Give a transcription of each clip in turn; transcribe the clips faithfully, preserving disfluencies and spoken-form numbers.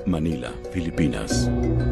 Manila, Filipinas.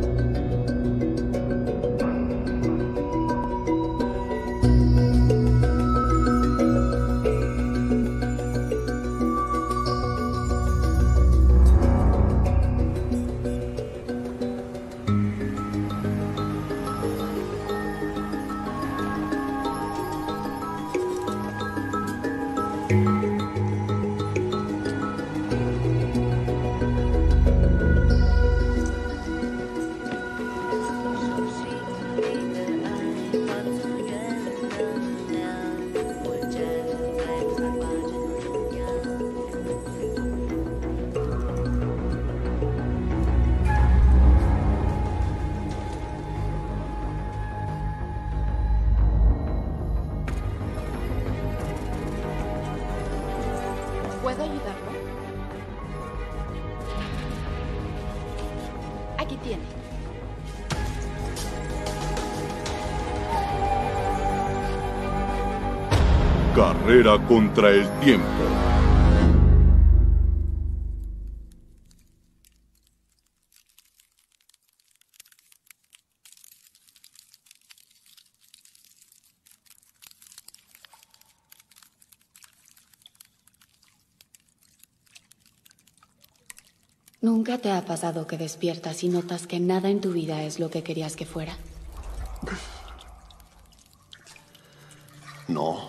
¿Puedo ayudarlo? Aquí tiene. Carrera contra el tiempo. ¿Nunca te ha pasado que despiertas y notas que nada en tu vida es lo que querías que fuera? No.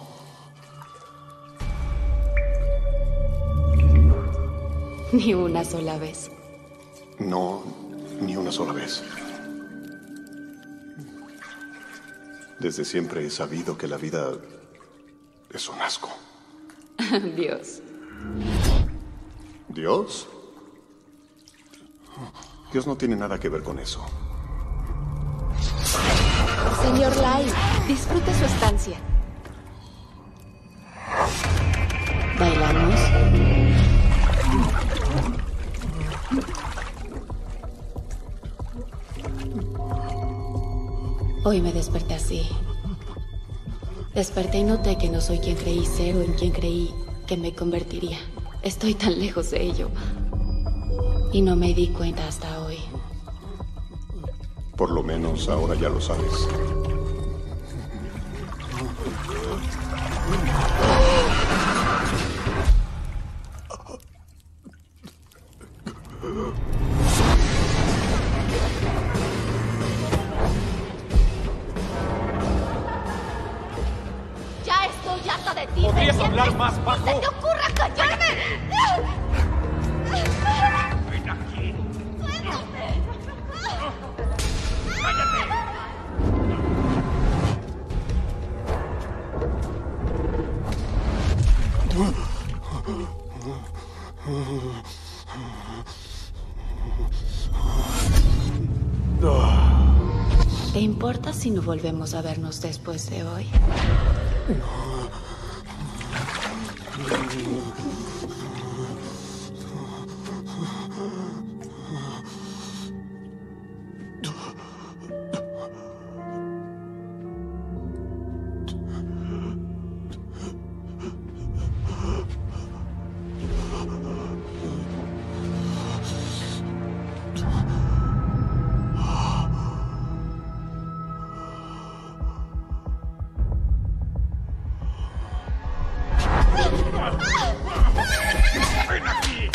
Ni una sola vez. No, ni una sola vez. Desde siempre he sabido que la vida es un asco. Dios. ¿Dios? Dios no tiene nada que ver con eso. Señor Lai, disfrute su estancia. ¿Bailamos? Hoy me desperté así. Desperté y noté que no soy quien creí ser o en quien creí que me convertiría. Estoy tan lejos de ello. Y no me di cuenta hasta hoy. Por lo menos ahora ya lo sabes. Ya estoy harta de ti. ¿Podrías hablar más bajo? ¡No se te ocurra callarme! ¡Ven aquí! ¡Suéltame! ¡Cállate! ¿Te importa si no volvemos a vernos después de hoy? ¡Ven aquí!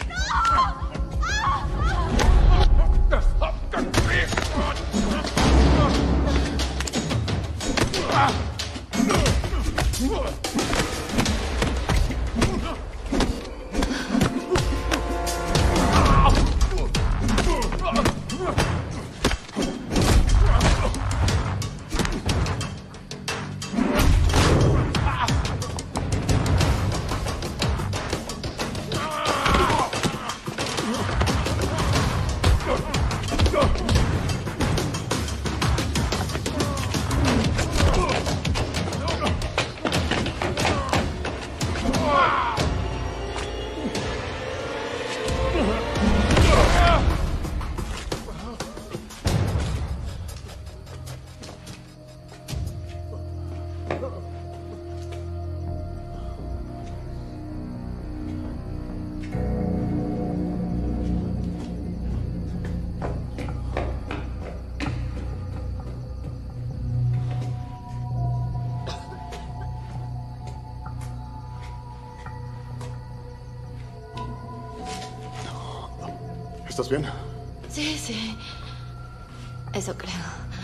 ¿Estás bien? Sí, sí. Eso creo.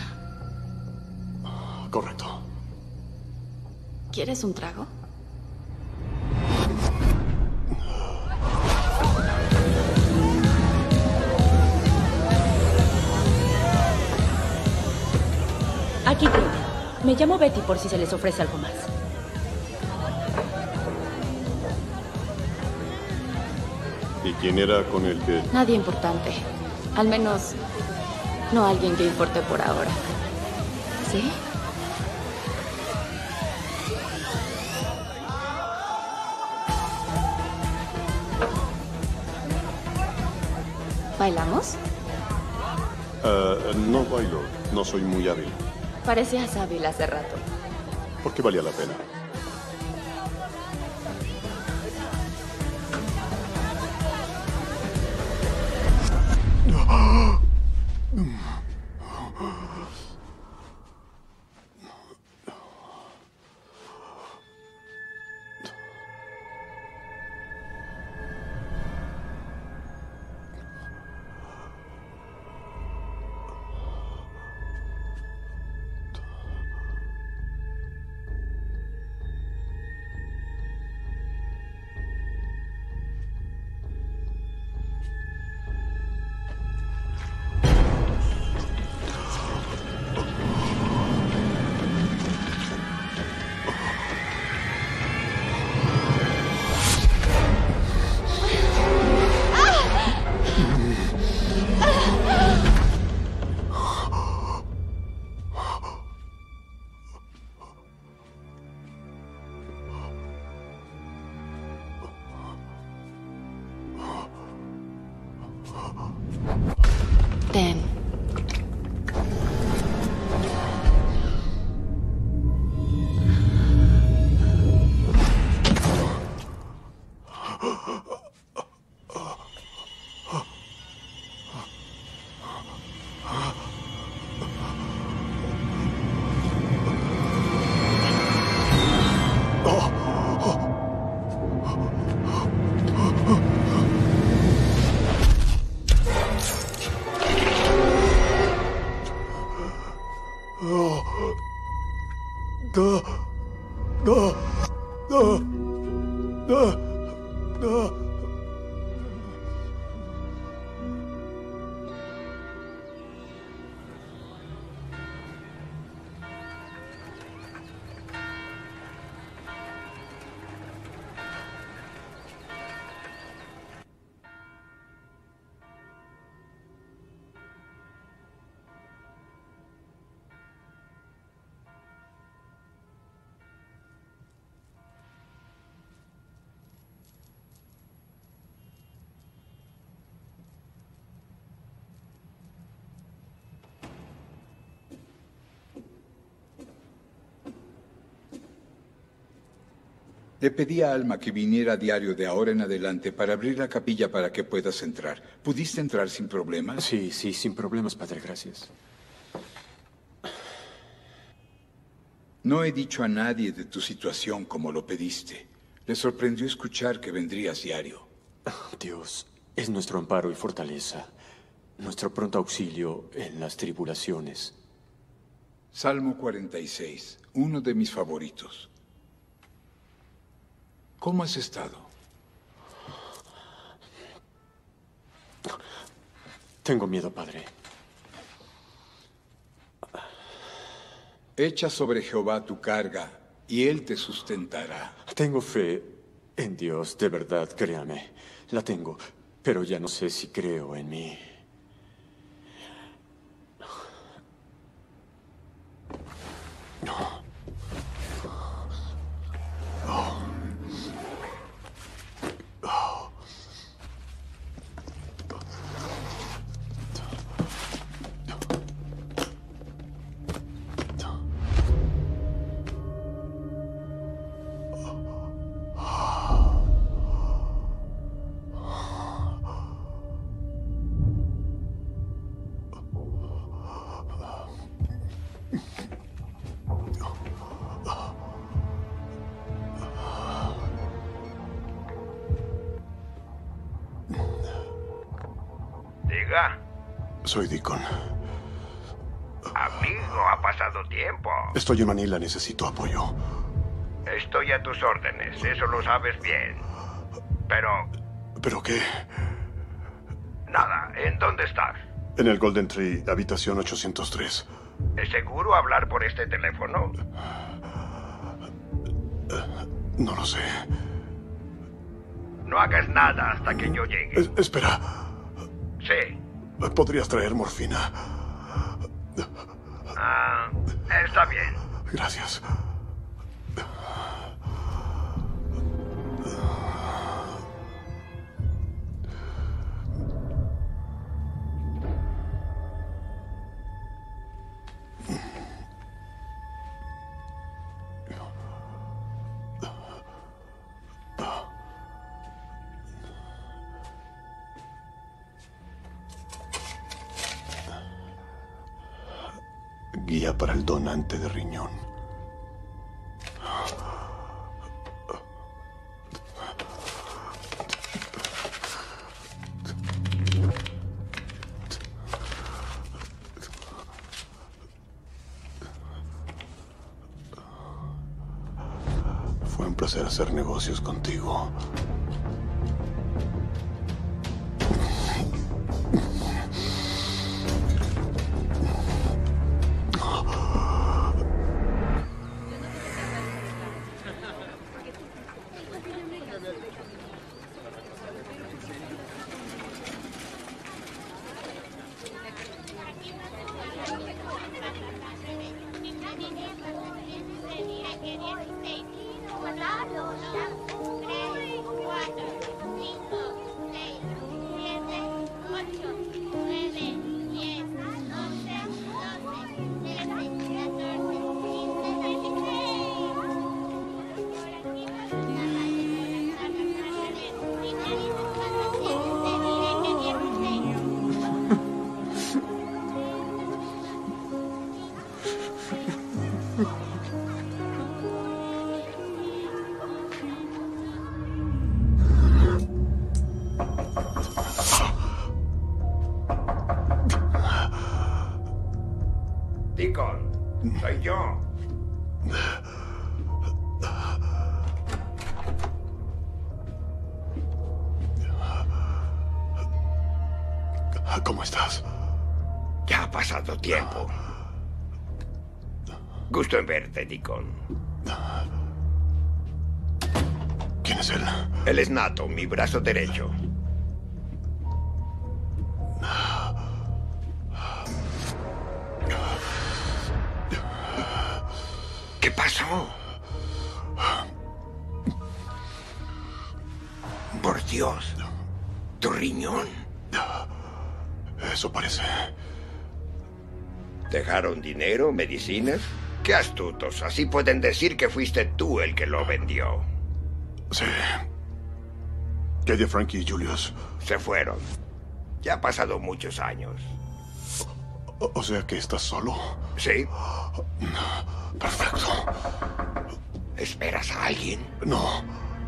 Correcto. ¿Quieres un trago? Aquí tiene. Me llamo Betty por si se les ofrece algo más. ¿Y quién era con el que...? Nadie importante. Al menos, no alguien que importe por ahora. ¿Sí? ¿Bailamos? Ah, no bailo. No soy muy hábil. Parecías hábil hace rato. ¿Por qué valía la pena? Ten. Le pedí a Alma que viniera a diario de ahora en adelante para abrir la capilla para que puedas entrar. ¿Pudiste entrar sin problemas? Sí, sí, sin problemas, padre, gracias. No he dicho a nadie de tu situación como lo pediste. Le sorprendió escuchar que vendrías diario. Dios es nuestro amparo y fortaleza, nuestro pronto auxilio en las tribulaciones. Salmo cuarenta y seis, uno de mis favoritos. ¿Cómo has estado? Tengo miedo, padre. Echa sobre Jehová tu carga, y Él te sustentará. Tengo fe en Dios, de verdad, créame. La tengo, pero ya no sé si creo en mí. No. Soy Deacon. Amigo, ha pasado tiempo. Estoy en Manila, necesito apoyo. Estoy a tus órdenes, eso lo sabes bien. Pero... ¿Pero qué? Nada, ¿en dónde estás? En el Golden Tree, habitación ochocientos tres. ¿Es seguro hablar por este teléfono? No lo sé. No hagas nada hasta que yo llegue. Es- espera. Sí. ¿Podrías traer morfina? Ah, está bien. Gracias. Guía para el donante de riñón. Fue un placer hacer negocios contigo. Deacon, soy yo. ¿Cómo estás? Ya ha pasado tiempo. Gusto en verte, Deacon. ¿Quién es él? Él es Nato, mi brazo derecho. ¿Qué pasó? Por Dios. Tu riñón. Eso parece. ¿Dejaron dinero, medicinas? Qué astutos. Así pueden decir que fuiste tú el que lo vendió. Sí. ¿Qué hay de Frankie y Julius? Se fueron. Ya han pasado muchos años. O, o sea que estás solo. ¿Sí? Perfecto. ¿Esperas a alguien? No.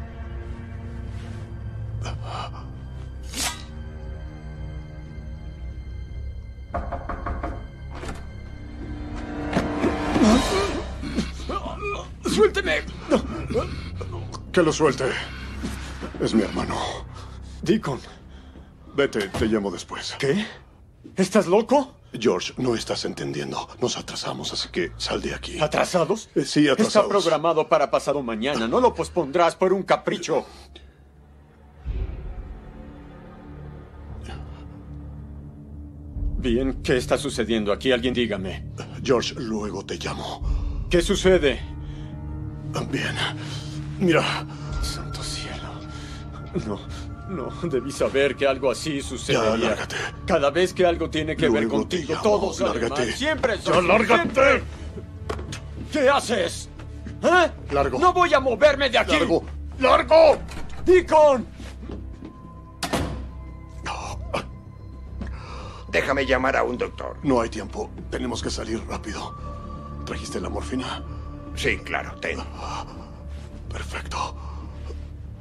¡Suélteme! Que lo suelte. Es mi hermano. Deacon. Vete, te llamo después. ¿Qué? ¿Estás loco? George, no estás entendiendo. Nos atrasamos, así que sal de aquí. ¿Atrasados? Eh, sí, atrasados. Está programado para pasado mañana. No lo pospondrás por un capricho. Bien, ¿qué está sucediendo aquí? Alguien dígame. George, luego te llamo. ¿Qué sucede? Bien. Mira. Santo cielo. No, no, debí saber que algo así sucedería. Ya, lárgate. Cada vez que algo tiene que ver Luego te contigo, llamo. todo sale Lárgate. mal. Siempre es Ya, así, lárgate. siempre. ¿Qué haces? ¿Eh? Largo. No voy a moverme de aquí. ¡Largo! ¡Largo! Deacon. Déjame llamar a un doctor. No hay tiempo. Tenemos que salir rápido. ¿Trajiste la morfina? Sí, claro, ten. Perfecto.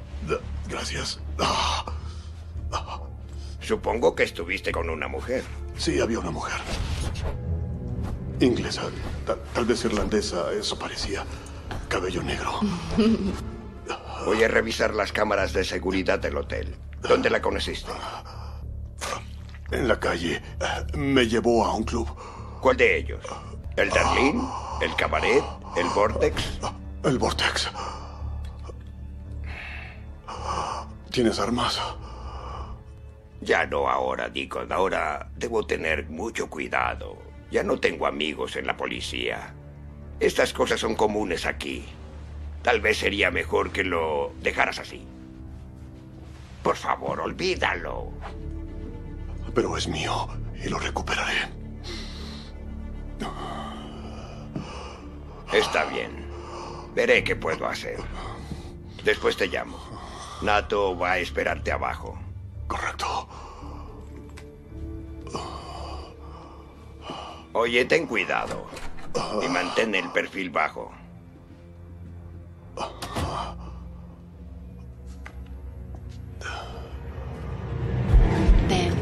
Gracias. Supongo que estuviste con una mujer. Sí, había una mujer. Inglesa, tal, tal vez irlandesa, eso parecía. Cabello negro. Voy a revisar las cámaras de seguridad del hotel. ¿Dónde la conociste? En la calle. Me llevó a un club. ¿Cuál de ellos? ¿El Darlene? ¿El Cabaret? ¿El Vortex? El Vortex. ¿Tienes armas? Ya no ahora, Deacon. Ahora debo tener mucho cuidado. Ya no tengo amigos en la policía. Estas cosas son comunes aquí. Tal vez sería mejor que lo dejaras así. Por favor, olvídalo. Pero es mío y lo recuperaré. Está bien. Veré qué puedo hacer. Después te llamo. Nato va a esperarte abajo. Correcto. Oye, ten cuidado. Y mantén el perfil bajo. Ten.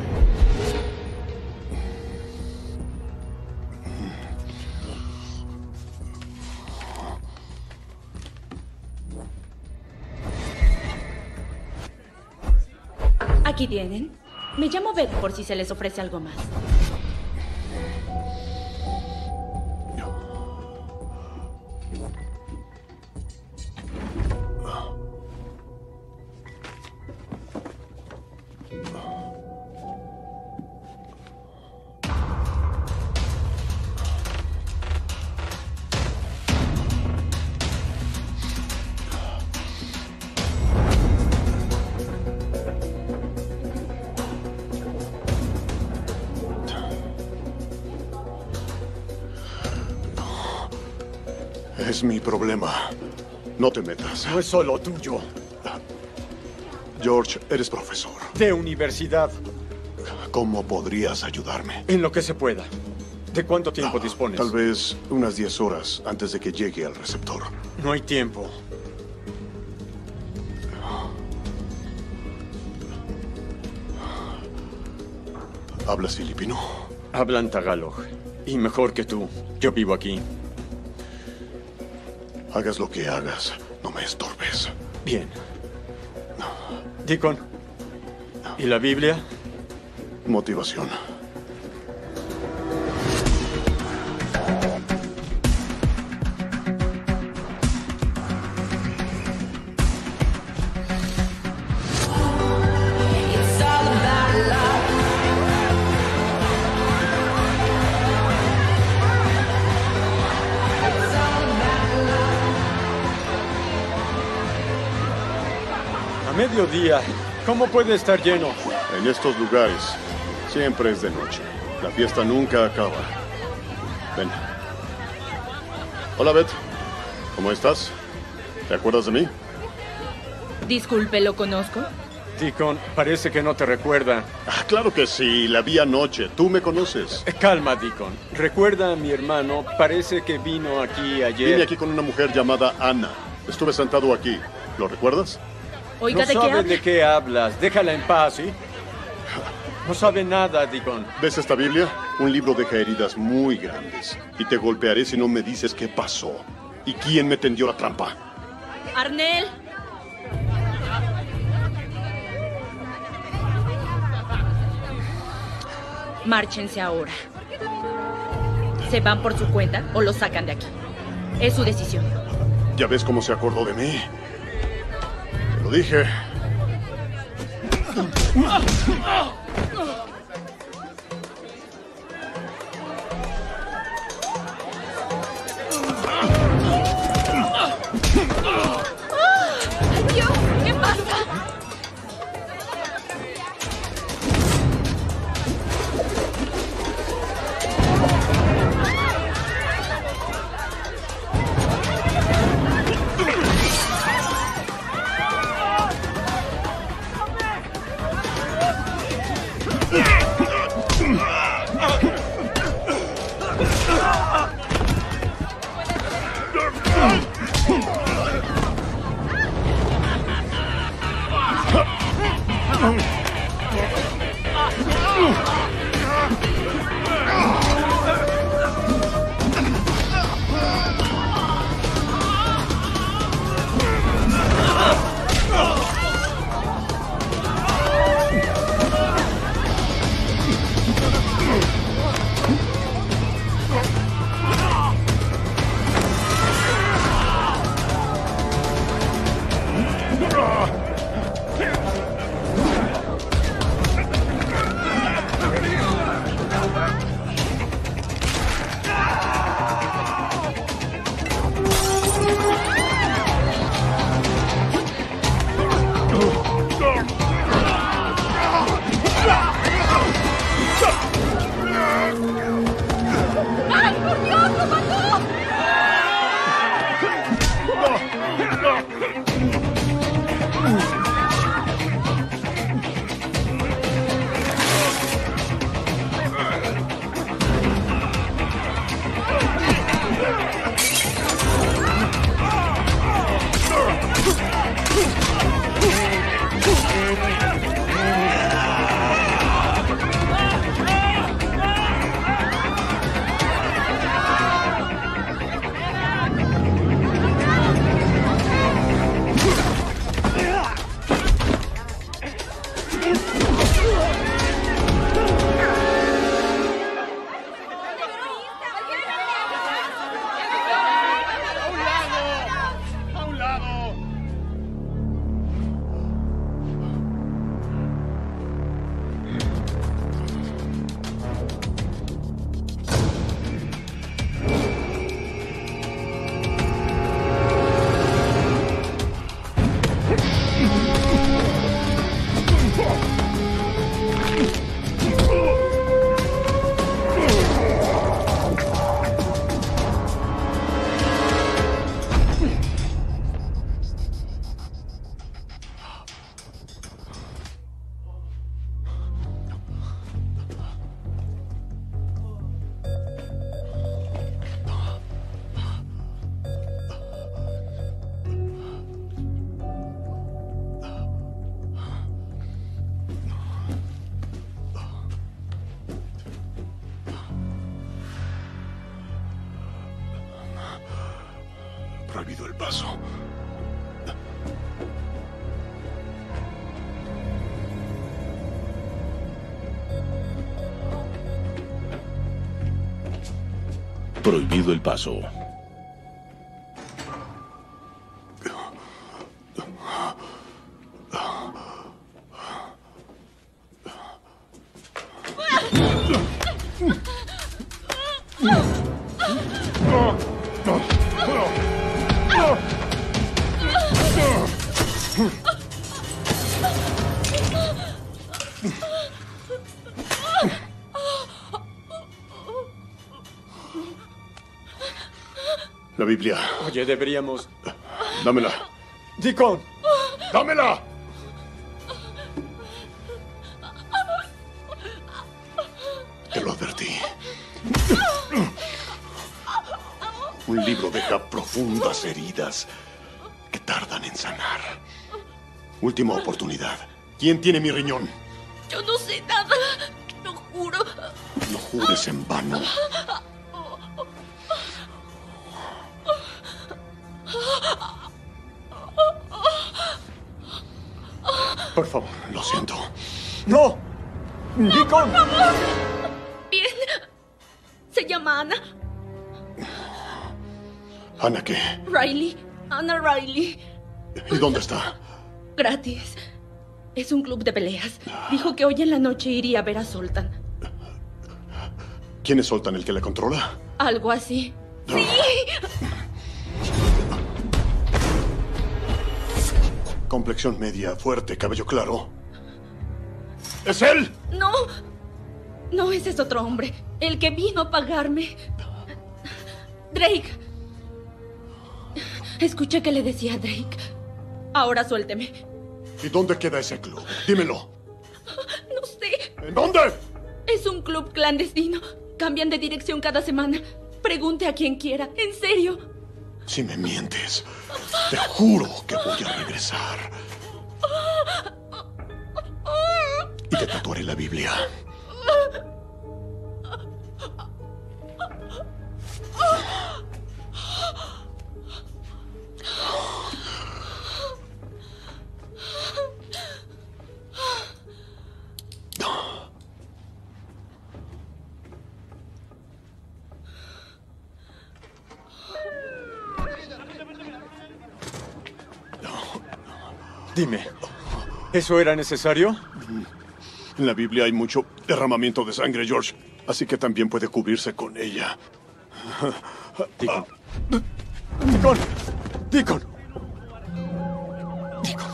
Aquí tienen. Me llamo Beth por si se les ofrece algo más. Es mi problema. No te metas. No es solo tuyo. George, eres profesor. De universidad. ¿Cómo podrías ayudarme? En lo que se pueda. ¿De cuánto tiempo Ah, dispones? Tal vez unas diez horas antes de que llegue al receptor. No hay tiempo. ¿Hablas filipino? Hablan tagalog. Y mejor que tú. Yo vivo aquí. Hagas lo que hagas, no me estorbes. Bien. Deacon. ¿Y la Biblia? Motivación. Mediodía. ¿Cómo puede estar lleno? En estos lugares siempre es de noche. La fiesta nunca acaba. Ven. Hola, Beth. ¿Cómo estás? ¿Te acuerdas de mí? Disculpe, ¿lo conozco? Deacon, parece que no te recuerda. Ah, claro que sí. La vi anoche. Tú me conoces. Eh, Calma, Deacon. Recuerda a mi hermano. Parece que vino aquí ayer. Vine aquí con una mujer llamada Ana. Estuve sentado aquí. ¿Lo recuerdas? Oiga, no ¿de qué sabe habla? de qué hablas. Déjala en paz, ¿sí? No sabe nada, Deacon. ¿Ves esta Biblia? Un libro deja heridas muy grandes. Y te golpearé si no me dices qué pasó. ¿Y quién me tendió la trampa? ¡Arnel! Márchense ahora. ¿Se van por su cuenta o lo sacan de aquí? Es su decisión. ¿Ya ves cómo se acordó de mí? Te lo dije. Dios, ¿qué pasa? Prohibido el paso. Prohibido el paso. La Biblia. Oye, deberíamos... Dámela. ¡Deacon! ¡Dámela! Te lo advertí. Un libro deja profundas heridas que tardan en sanar. Última oportunidad. ¿Quién tiene mi riñón? Yo no sé nada. Lo juro. No jures en vano. Por favor. Lo siento. ¡No! ¡Deacon! Bien. Se llama Ana. ¿Ana qué? Riley. Ana Riley. ¿Y dónde está? Gratis. Es un club de peleas. Dijo que hoy en la noche iría a ver a Zoltan. ¿Quién es Zoltan, el que la controla? Algo así. ¡Sí! Complexión media, fuerte, cabello claro. ¡Es él! No. No, ese es otro hombre. El que vino a pagarme. Drake. Escuché que le decía a Drake. Ahora suélteme. ¿Y dónde queda ese club? Dímelo. No sé. ¿En dónde? Es un club clandestino. Cambian de dirección cada semana. Pregunte a quien quiera. En serio. Si me mientes, te juro que voy a regresar. Y te tatuaré la Biblia. Dime, ¿eso era necesario? En la Biblia hay mucho derramamiento de sangre, George. Así que también puede cubrirse con ella. Deacon. Deacon. Deacon. Deacon.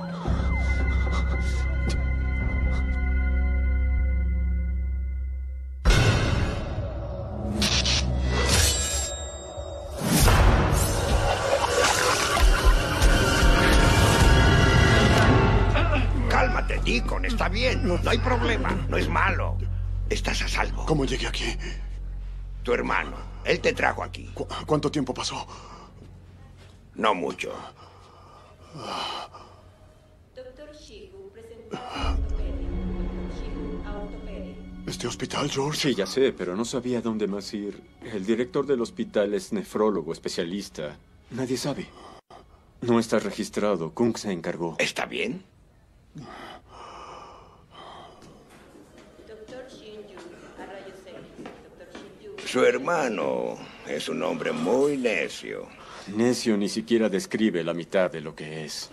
Cálmate, Deacon. Está bien. No hay problema. No es malo. Estás a salvo. ¿Cómo llegué aquí? Tu hermano. Él te trajo aquí. ¿Cu- ¿Cuánto tiempo pasó? No mucho. Doctor Shigu presentó a ortopedia. Shigu a ortopedia. ¿Este hospital, George? Sí, ya sé, pero no sabía dónde más ir. El director del hospital es nefrólogo, especialista. Nadie sabe. No está registrado. Kung se encargó. ¿Está bien? Doctor Shinju a rayos X. Doctor Shinju. Su hermano es un hombre muy necio. Necio ni siquiera describe la mitad de lo que es.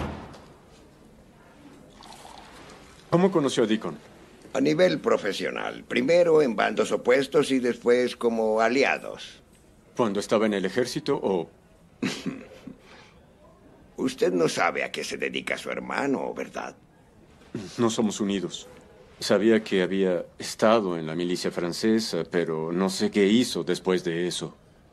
¿Cómo conoció a Deacon? A nivel profesional. Primero en bandos opuestos y después como aliados. ¿Cuando estaba en el ejército o...? Usted no sabe a qué se dedica su hermano, ¿verdad? No somos unidos. Sabía que había estado en la milicia francesa, pero no sé qué hizo después de eso.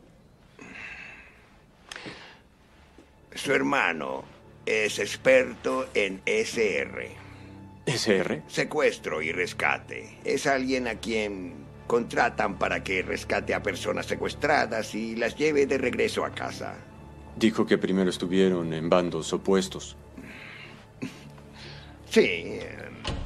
Su hermano es experto en S R. ¿S R? Secuestro y rescate. Es alguien a quien contratan para que rescate a personas secuestradas y las lleve de regreso a casa. Dijo que primero estuvieron en bandos opuestos. Sí. eh,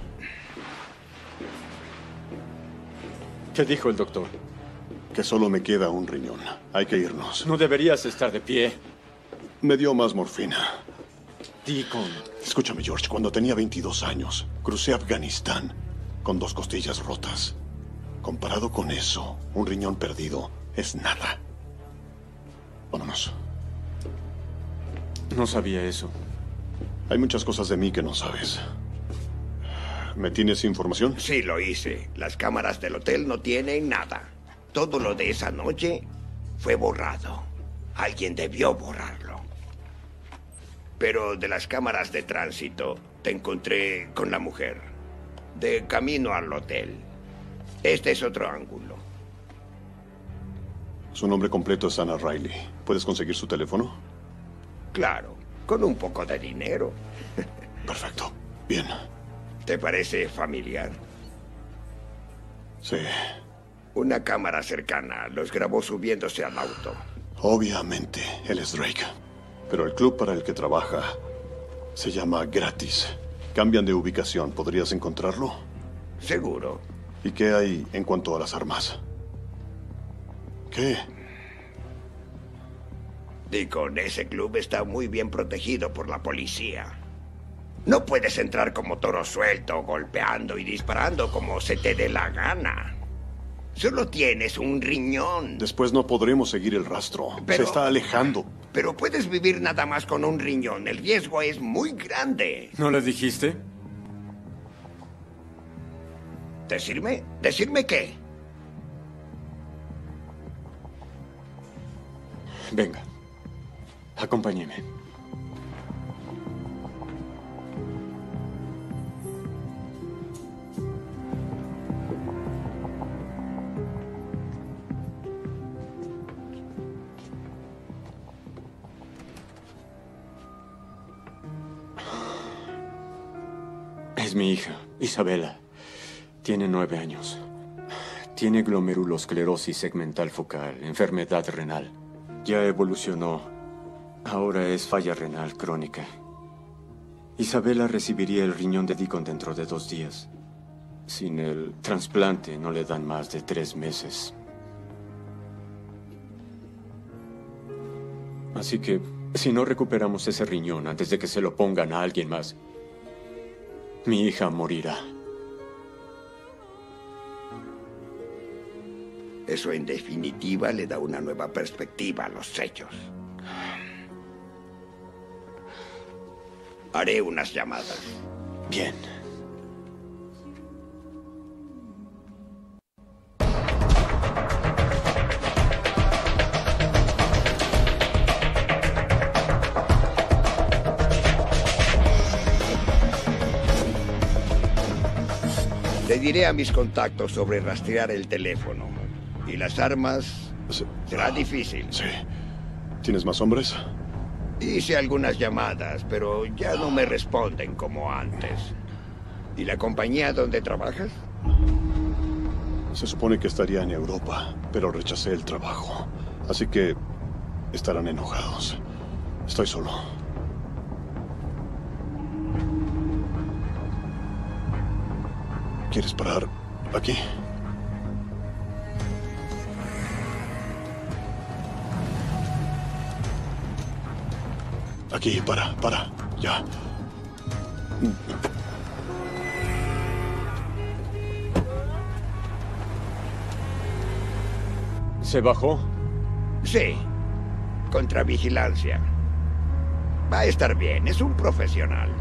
¿Qué dijo el doctor? Que solo me queda un riñón. Hay que irnos. No deberías estar de pie. Me dio más morfina. Deacon. Escúchame, George. Cuando tenía veintidós años, crucé Afganistán con dos costillas rotas. Comparado con eso, un riñón perdido es nada. Vámonos. No sabía eso. Hay muchas cosas de mí que no sabes. ¿Me tienes información? Sí, lo hice. Las cámaras del hotel no tienen nada. Todo lo de esa noche fue borrado. Alguien debió borrarlo. Pero de las cámaras de tránsito te encontré con la mujer. De camino al hotel. Este es otro ángulo. Su nombre completo es Anna Riley. ¿Puedes conseguir su teléfono? Claro, con un poco de dinero. Perfecto. Bien. ¿Te parece familiar? Sí. Una cámara cercana los grabó subiéndose al auto. Obviamente, él es Drake. Pero el club para el que trabaja se llama Gratis. Cambian de ubicación. ¿Podrías encontrarlo? Seguro. ¿Y qué hay en cuanto a las armas? ¿Qué? Deacon, ese club está muy bien protegido por la policía. No puedes entrar como toro suelto, golpeando y disparando como se te dé la gana. Solo tienes un riñón. Después no podremos seguir el rastro. Pero- Se está alejando. Pero puedes vivir nada más con un riñón. El riesgo es muy grande. ¿No le dijiste? ¿Decirme? ¿Decirme qué? Venga. Acompáñeme. Es mi hija, Isabela. Tiene nueve años. Tiene glomerulosclerosis segmental focal, enfermedad renal. Ya evolucionó. Ahora es falla renal crónica. Isabela recibiría el riñón de Deacon dentro de dos días. Sin el trasplante no le dan más de tres meses. Así que, si no recuperamos ese riñón antes de que se lo pongan a alguien más, mi hija morirá. Eso en definitiva le da una nueva perspectiva a los hechos. Haré unas llamadas. Bien. Le diré a mis contactos sobre rastrear el teléfono. Y las armas Sí. será difícil. Sí. ¿Tienes más hombres? Hice algunas llamadas, pero ya no me responden como antes. ¿Y la compañía donde trabajas? Se supone que estaría en Europa, pero rechacé el trabajo. Así que estarán enojados. Estoy solo. ¿Quieres parar aquí? Aquí, para, para, ya. ¿Se bajó? Sí. Contravigilancia. Va a estar bien, es un profesional.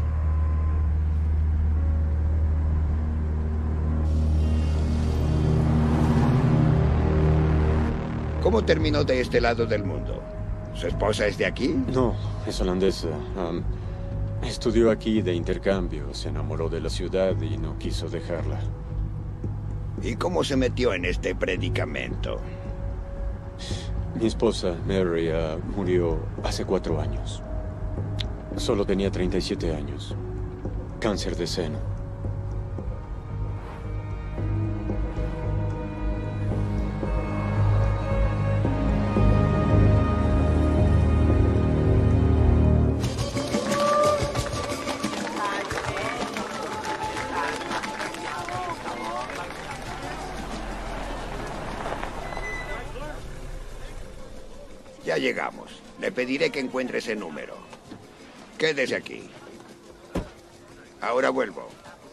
¿Cómo terminó de este lado del mundo? ¿Su esposa es de aquí? No, es holandesa. Am, estudió aquí de intercambio, se enamoró de la ciudad y no quiso dejarla. ¿Y cómo se metió en este predicamento? Mi esposa, Mary, ah, murió hace cuatro años. Solo tenía treinta y siete años. Cáncer de seno. Ya llegamos. Le Le pediré que encuentre ese número. Quédese aquí. Ahora vuelvo.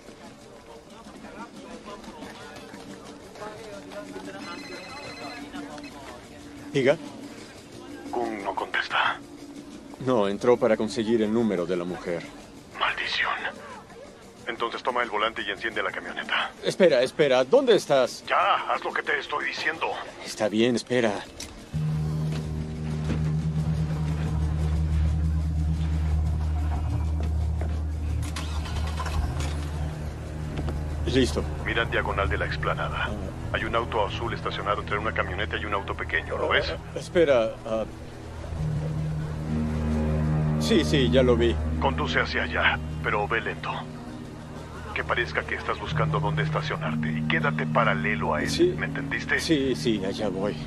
¿Diga? Gung no contesta. No, entró para conseguir el número de la mujer. Maldición. Entonces toma el volante y enciende la camioneta. Espera, espera. ¿Dónde estás? Ya, haz lo que te estoy diciendo. Está bien, espera. Listo. Mira en diagonal de la explanada. Hay un auto azul estacionado entre una camioneta y un auto pequeño. ¿Lo ves? Uh, espera. Uh... Sí, sí, ya lo vi. Conduce hacia allá, pero ve lento. Que parezca que estás buscando dónde estacionarte. Y quédate paralelo a él. Sí. ¿Me entendiste? Sí, sí, allá voy.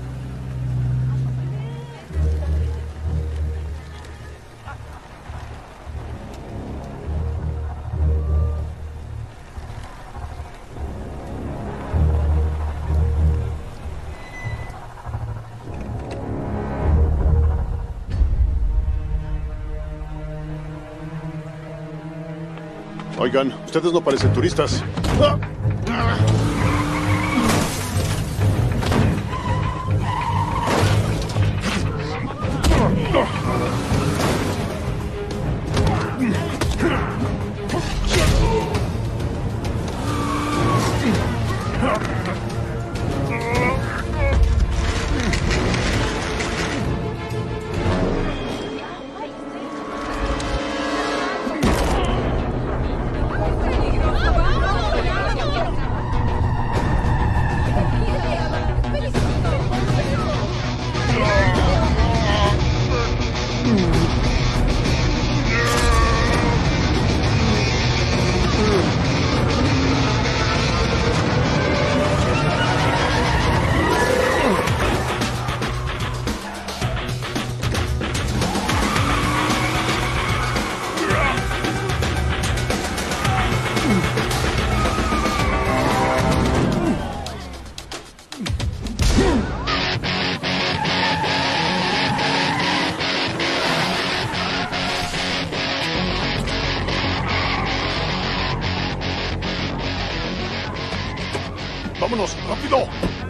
Oigan, ustedes no parecen turistas. ¡Ah! ¡Ah! ¡Vámonos! ¡Rápido!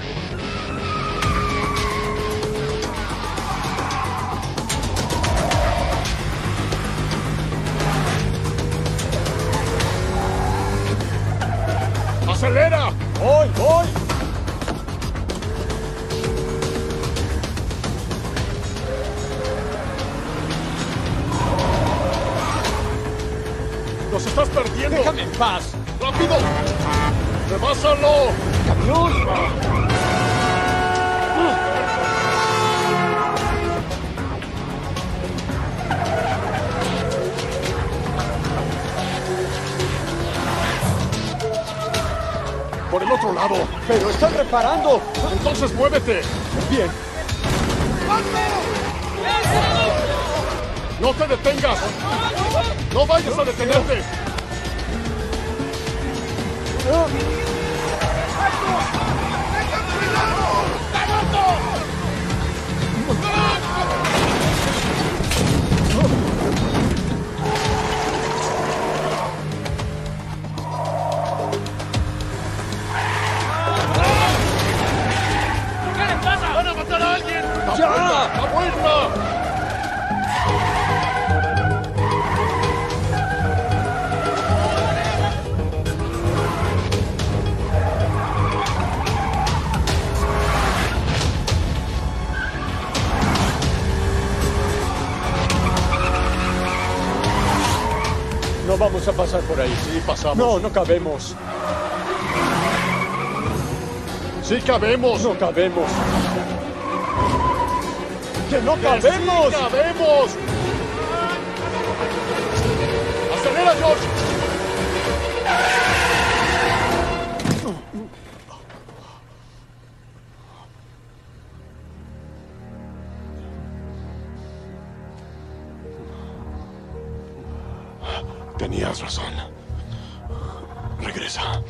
¡Acelera! ¡Voy, voy! ¡Nos estás perdiendo! ¡Déjame en paz! ¡Rápido! ¡Rebásalo! ¡Camión! ¡Por el otro lado! ¡Pero están reparando! ¡Entonces muévete! Bien. ¡No te detengas! ¡No vayas a detenerte! ¿Qué les pasa? ¡Van a matar a alguien! ¡Ya! ¡La vuelta! No vamos a pasar por ahí. Sí, pasamos. No, no cabemos. ¡Sí cabemos! No cabemos. ¡Que no cabemos! ¡Sí cabemos! ¡Acelera, George! Tenías razón. Regresa.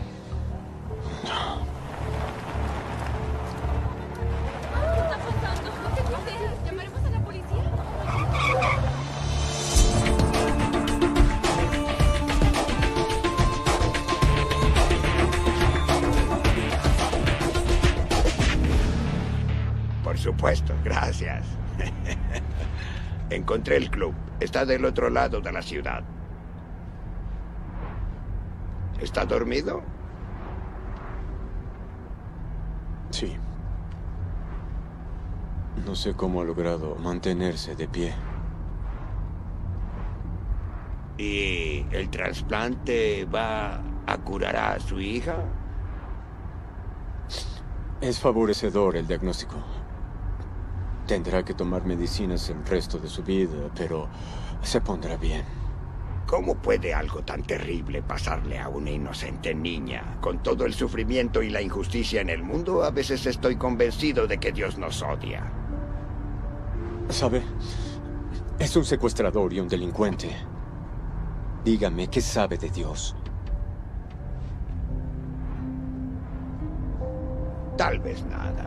¿Qué está pasando? por supuesto, gracias. Encontré el club. Está del otro lado de la ciudad. ¿Está dormido? Sí. No sé cómo ha logrado mantenerse de pie. ¿Y el trasplante va a curar a su hija? Es favorecedor el diagnóstico. Tendrá que tomar medicinas el resto de su vida, pero se pondrá bien. ¿Cómo puede algo tan terrible pasarle a una inocente niña? Con todo el sufrimiento y la injusticia en el mundo, a veces estoy convencido de que Dios nos odia. ¿Sabe? Es un secuestrador y un delincuente. Dígame, ¿qué sabe de Dios? Tal vez nada.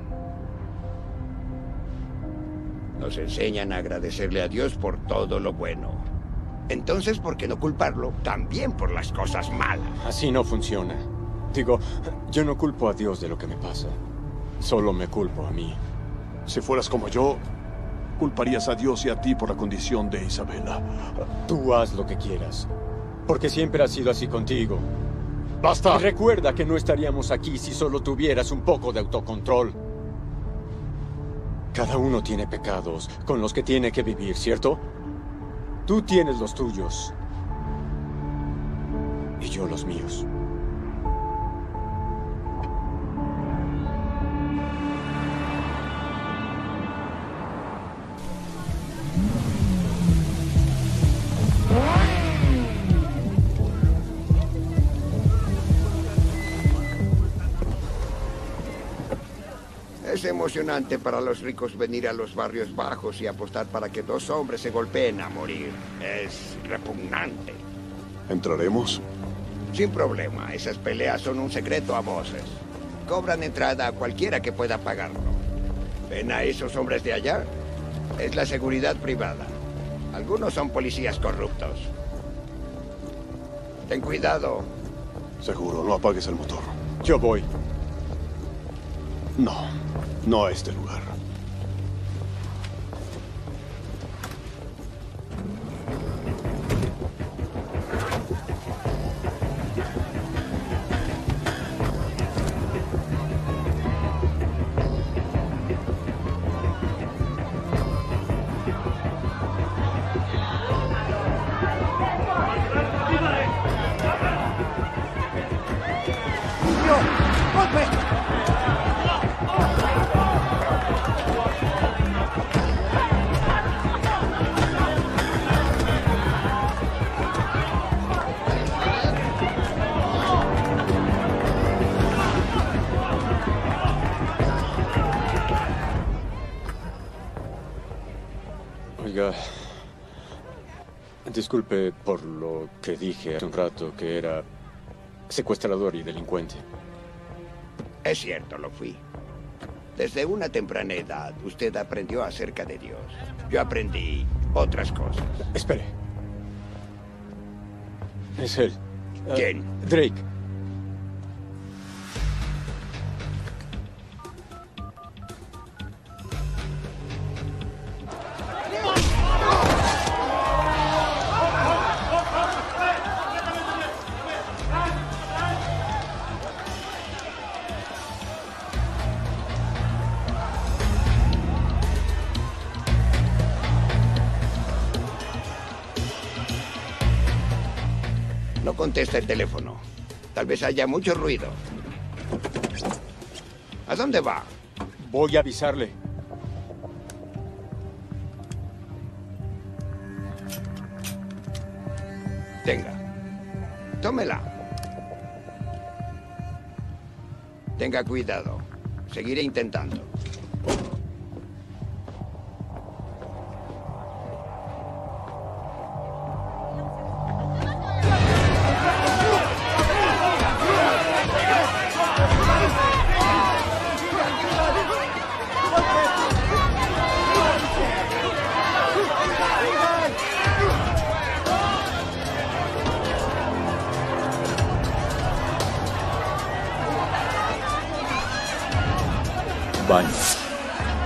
Nos enseñan a agradecerle a Dios por todo lo bueno. Entonces, ¿por qué no culparlo también por las cosas malas? Así no funciona. Digo, yo no culpo a Dios de lo que me pasa. Solo me culpo a mí. Si fueras como yo, culparías a Dios y a ti por la condición de Isabela. Tú haz lo que quieras. Porque siempre ha sido así contigo. ¡Basta! Y recuerda que no estaríamos aquí si solo tuvieras un poco de autocontrol. Cada uno tiene pecados con los que tiene que vivir, ¿cierto? Tú tienes los tuyos. Y yo los míos. Es emocionante para los ricos venir a los barrios bajos y apostar para que dos hombres se golpeen a morir. Es repugnante. ¿Entraremos? Sin problema. Esas peleas son un secreto a voces. Cobran entrada a cualquiera que pueda pagarlo. ¿Ven a esos hombres de allá? Es la seguridad privada. Algunos son policías corruptos. Ten cuidado. Seguro, no apagues el motor. Yo voy. No, no a este lugar. Oiga, disculpe por lo que dije hace un rato, que era secuestrador y delincuente. Es cierto, lo fui. Desde una temprana edad, usted aprendió acerca de Dios. Yo aprendí otras cosas. Espere. Es él. ¿Quién? Uh, Drake. No contesta el teléfono. Tal vez haya mucho ruido. ¿A dónde va? Voy a avisarle. Tenga. Tómela. Tenga cuidado. Seguiré intentando. Baño.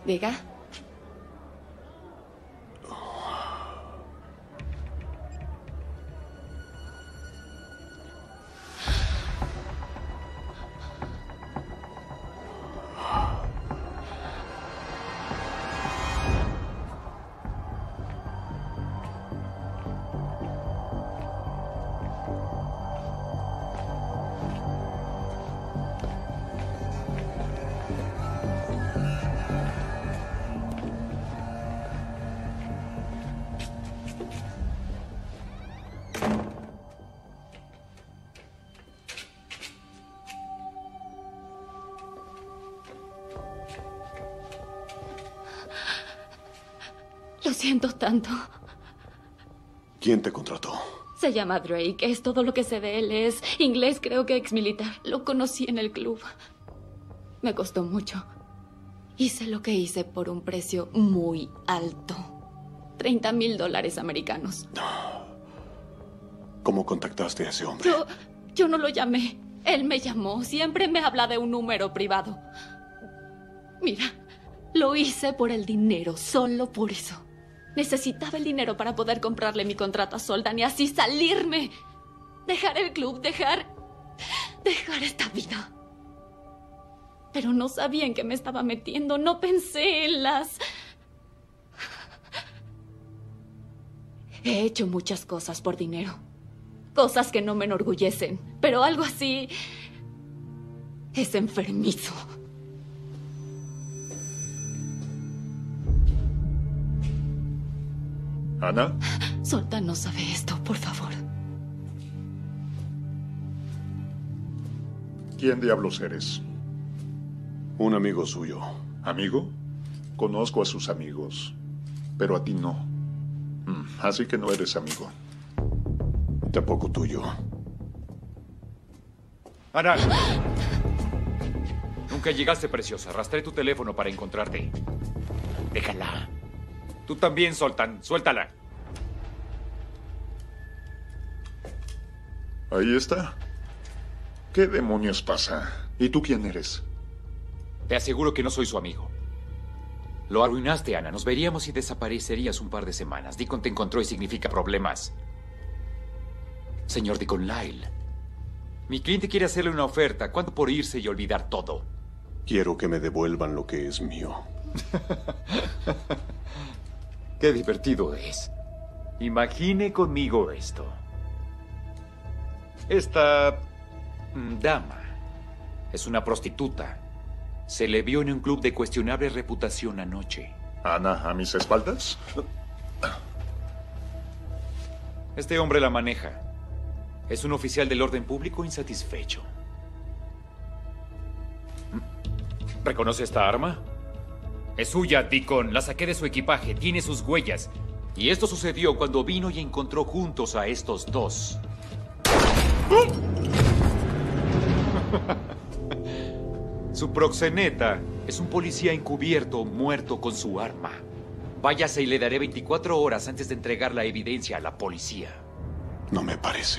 Diga. Lo siento tanto. ¿Quién te contrató? Se llama Drake. Es todo lo que sé de él. Es inglés, creo que exmilitar. Lo conocí en el club. Me costó mucho. Hice lo que hice por un precio muy alto. treinta mil dólares americanos. ¿Cómo contactaste a ese hombre? Yo, yo no lo llamé. Él me llamó. Siempre me habla de un número privado. Mira, lo hice por el dinero. Solo por eso. Necesitaba el dinero para poder comprarle mi contrato a Zoltan y así salirme. Dejar el club, dejar... dejar esta vida. Pero no sabía en qué me estaba metiendo. No pensé en las... He hecho muchas cosas por dinero. Cosas que no me enorgullecen. Pero algo así... es enfermizo. ¿Ana? Zoltan no sabe esto, por favor. ¿Quién diablos eres? Un amigo suyo. ¿Amigo? Conozco a sus amigos, pero a ti no. Mm, así que no eres amigo. Tampoco tuyo. Ana. Nunca llegaste, preciosa. Arrastré tu teléfono para encontrarte. Déjala. Tú también, Zoltan. Suéltala. Ahí está. ¿Qué demonios pasa? ¿Y tú quién eres? Te aseguro que no soy su amigo. Lo arruinaste, Ana. Nos veríamos y desaparecerías un par de semanas. Deacon te encontró y significa problemas. Señor Deacon Lyle, mi cliente quiere hacerle una oferta. ¿Cuánto por irse y olvidar todo? Quiero que me devuelvan lo que es mío. Qué divertido es. Imagine conmigo esto. Esta mm, dama es una prostituta. Se le vio en un club de cuestionable reputación anoche. ¿Ana a mis espaldas? Este hombre la maneja. Es un oficial del orden público insatisfecho. ¿Reconoce esta arma? Es suya, Deacon. La saqué de su equipaje. Tiene sus huellas. Y esto sucedió cuando vino y encontró juntos a estos dos. Su proxeneta es un policía encubierto muerto con su arma. Váyase y le daré veinticuatro horas antes de entregar la evidencia a la policía. No me parece.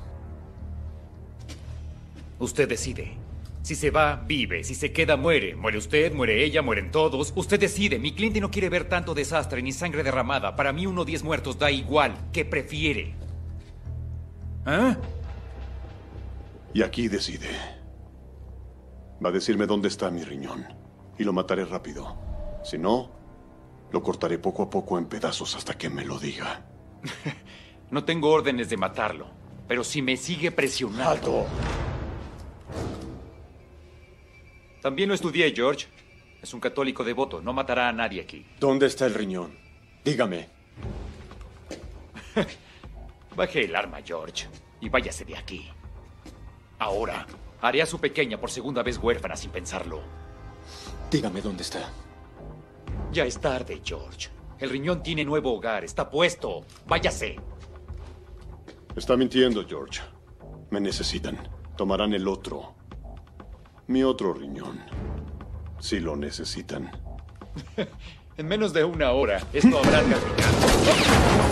Usted decide. Si se va, vive. Si se queda, muere. Muere usted, muere ella, mueren todos. Usted decide. Mi cliente no quiere ver tanto desastre ni sangre derramada. Para mí uno o diez muertos da igual. ¿Qué prefiere? ¿Ah? Y aquí decide. Va a decirme dónde está mi riñón. Y lo mataré rápido. Si no, lo cortaré poco a poco en pedazos hasta que me lo diga. No tengo órdenes de matarlo. Pero si me sigue presionando... ¡Alto! También lo estudié, George. Es un católico devoto. No matará a nadie aquí. ¿Dónde está el riñón? Dígame. Baje el arma, George. Y váyase de aquí. Ahora, haré a su pequeña por segunda vez huérfana sin pensarlo. Dígame dónde está. Ya es tarde, George. El riñón tiene nuevo hogar. Está puesto. Váyase. Está mintiendo, George. Me necesitan. Tomarán el otro. Mi otro riñón. Si lo necesitan. En menos de una hora, esto habrá terminado.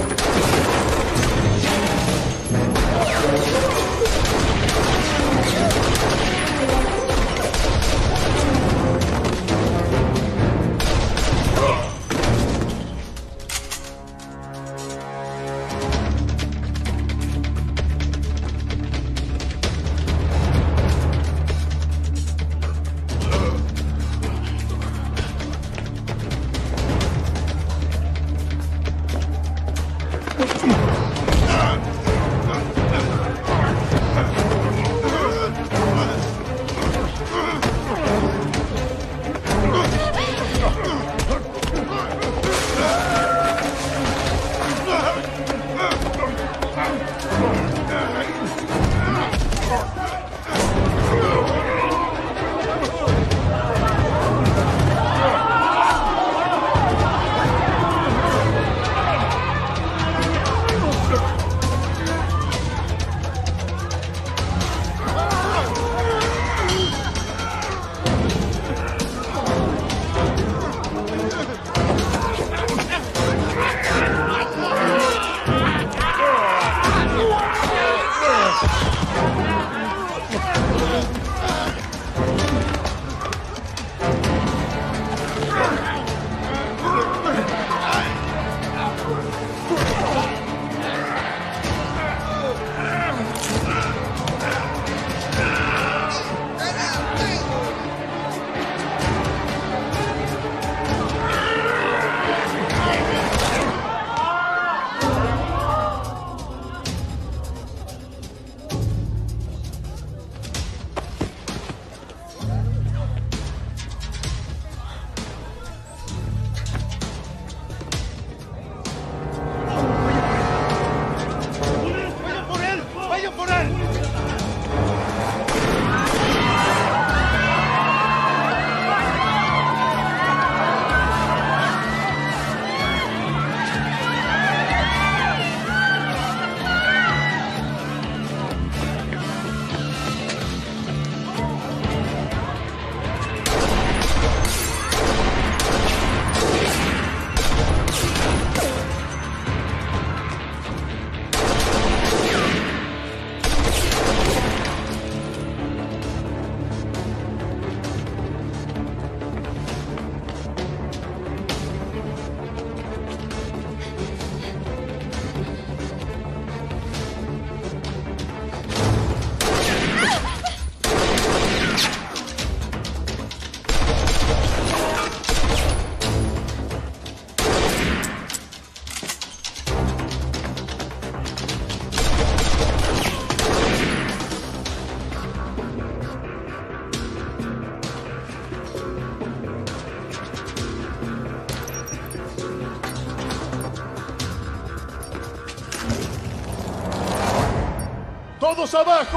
¡Todos abajo!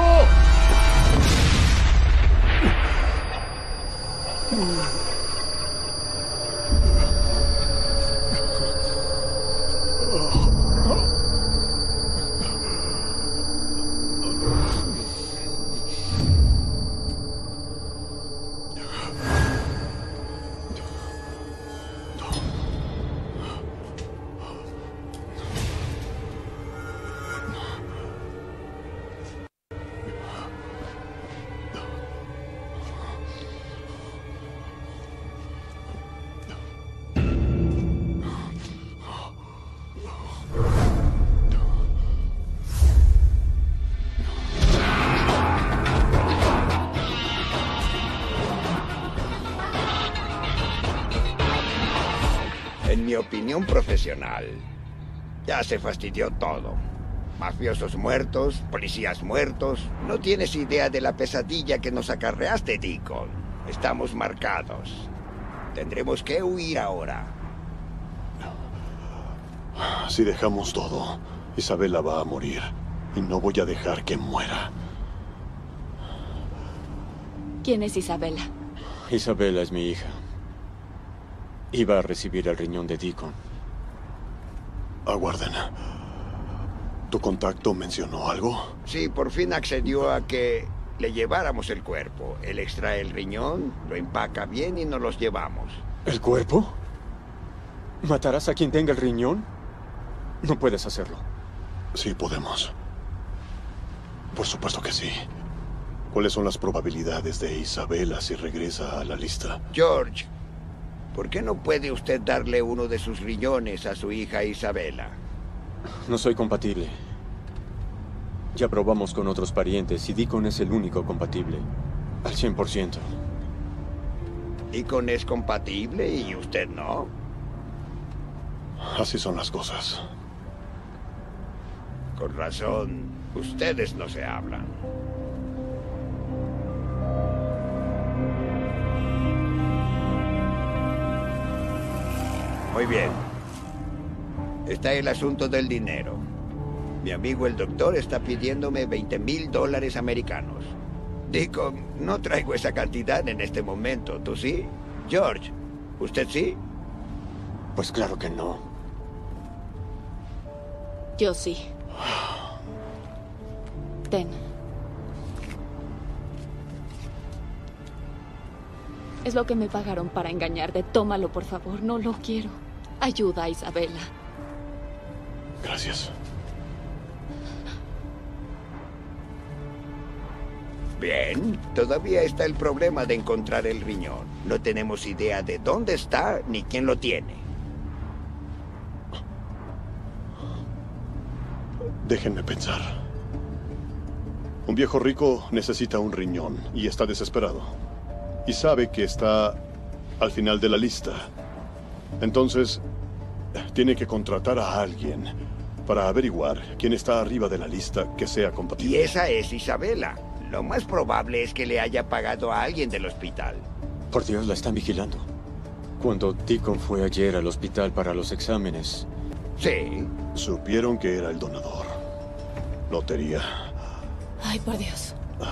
En mi opinión profesional, ya se fastidió todo. Mafiosos muertos, policías muertos. No tienes idea de la pesadilla que nos acarreaste, Deacon. Estamos marcados. Tendremos que huir ahora. Si dejamos todo, Isabela va a morir. Y no voy a dejar que muera. ¿Quién es Isabela? Isabela es mi hija. Iba a recibir el riñón de Deacon. Aguarden. ¿Tu contacto mencionó algo? Sí, por fin accedió a que le lleváramos el cuerpo. Él extrae el riñón, lo empaca bien y nos los llevamos. ¿El cuerpo? ¿Matarás a quien tenga el riñón? No puedes hacerlo. Sí, podemos. Por supuesto que sí. ¿Cuáles son las probabilidades de Isabela si regresa a la lista? George, ¿por qué no puede usted darle uno de sus riñones a su hija Isabela? No soy compatible. Ya probamos con otros parientes y Deacon es el único compatible. Al cien por ciento. Deacon es compatible y usted no. Así son las cosas. Con razón, ustedes no se hablan. Muy bien. Está el asunto del dinero. Mi amigo el doctor está pidiéndome veinte mil dólares americanos. Deacon, no traigo esa cantidad en este momento. ¿Tú sí? George, ¿usted sí? Pues claro que no. Yo sí. Ten. Es lo que me pagaron para engañarte. Tómalo, por favor. No lo quiero. Ayuda a Isabela. Gracias. Bien, todavía está el problema de encontrar el riñón. No tenemos idea de dónde está ni quién lo tiene. Déjenme pensar. Un viejo rico necesita un riñón y está desesperado. Y sabe que está al final de la lista. Entonces, tiene que contratar a alguien para averiguar quién está arriba de la lista que sea compatible. Y esa es Isabela. Lo más probable es que le haya pagado a alguien del hospital. Por Dios, la están vigilando. Cuando Deacon fue ayer al hospital para los exámenes... Sí. Supieron que era el donador. Lotería. Ay, por Dios.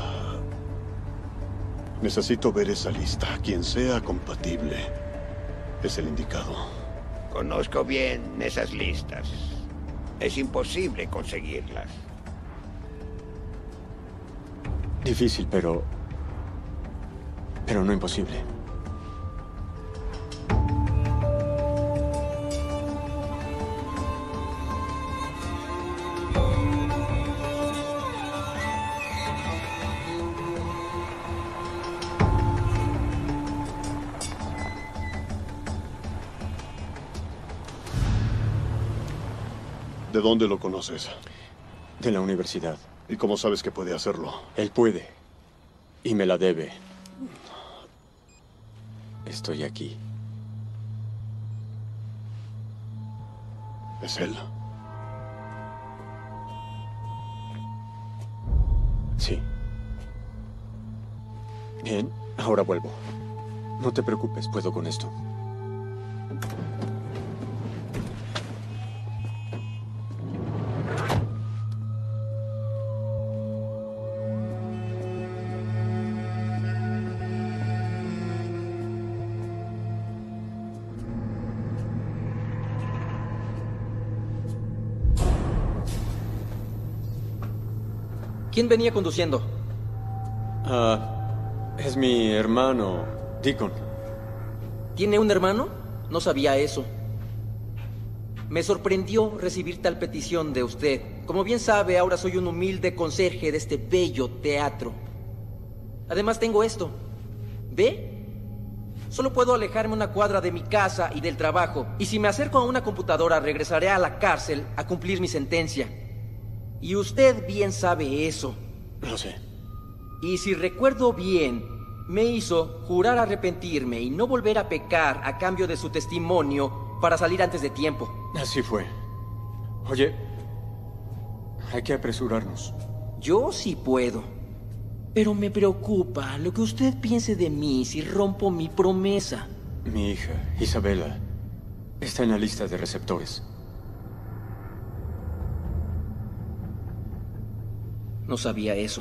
Necesito ver esa lista. Quien sea compatible es el indicado. Conozco bien esas listas. Es imposible conseguirlas. Difícil, pero... pero no imposible. ¿De dónde lo conoces? De la universidad. ¿Y cómo sabes que puede hacerlo? Él puede. Y me la debe. Estoy aquí. ¿Es él? Sí. Bien, ahora vuelvo. No te preocupes, puedo con esto. ¿Quién venía conduciendo? Ah, es mi hermano, Deacon. ¿Tiene un hermano? No sabía eso. Me sorprendió recibir tal petición de usted. Como bien sabe, ahora soy un humilde conserje de este bello teatro. Además tengo esto. ¿Ve? Solo puedo alejarme una cuadra de mi casa y del trabajo. Y si me acerco a una computadora, regresaré a la cárcel a cumplir mi sentencia. Y usted bien sabe eso. Lo sé. Y si recuerdo bien, me hizo jurar arrepentirme y no volver a pecar a cambio de su testimonio para salir antes de tiempo. Así fue. Oye, hay que apresurarnos. Yo sí puedo. Pero me preocupa lo que usted piense de mí si rompo mi promesa. Mi hija, Isabela, está en la lista de receptores. No sabía eso.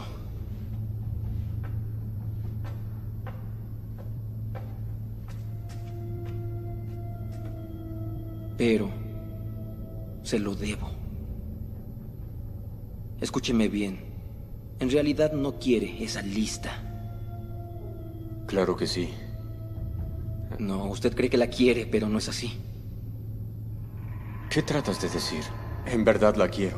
Pero se lo debo. Escúcheme bien. En realidad no quiere esa lista. Claro que sí. No, usted cree que la quiere, pero no es así. ¿Qué tratas de decir? En verdad la quiero.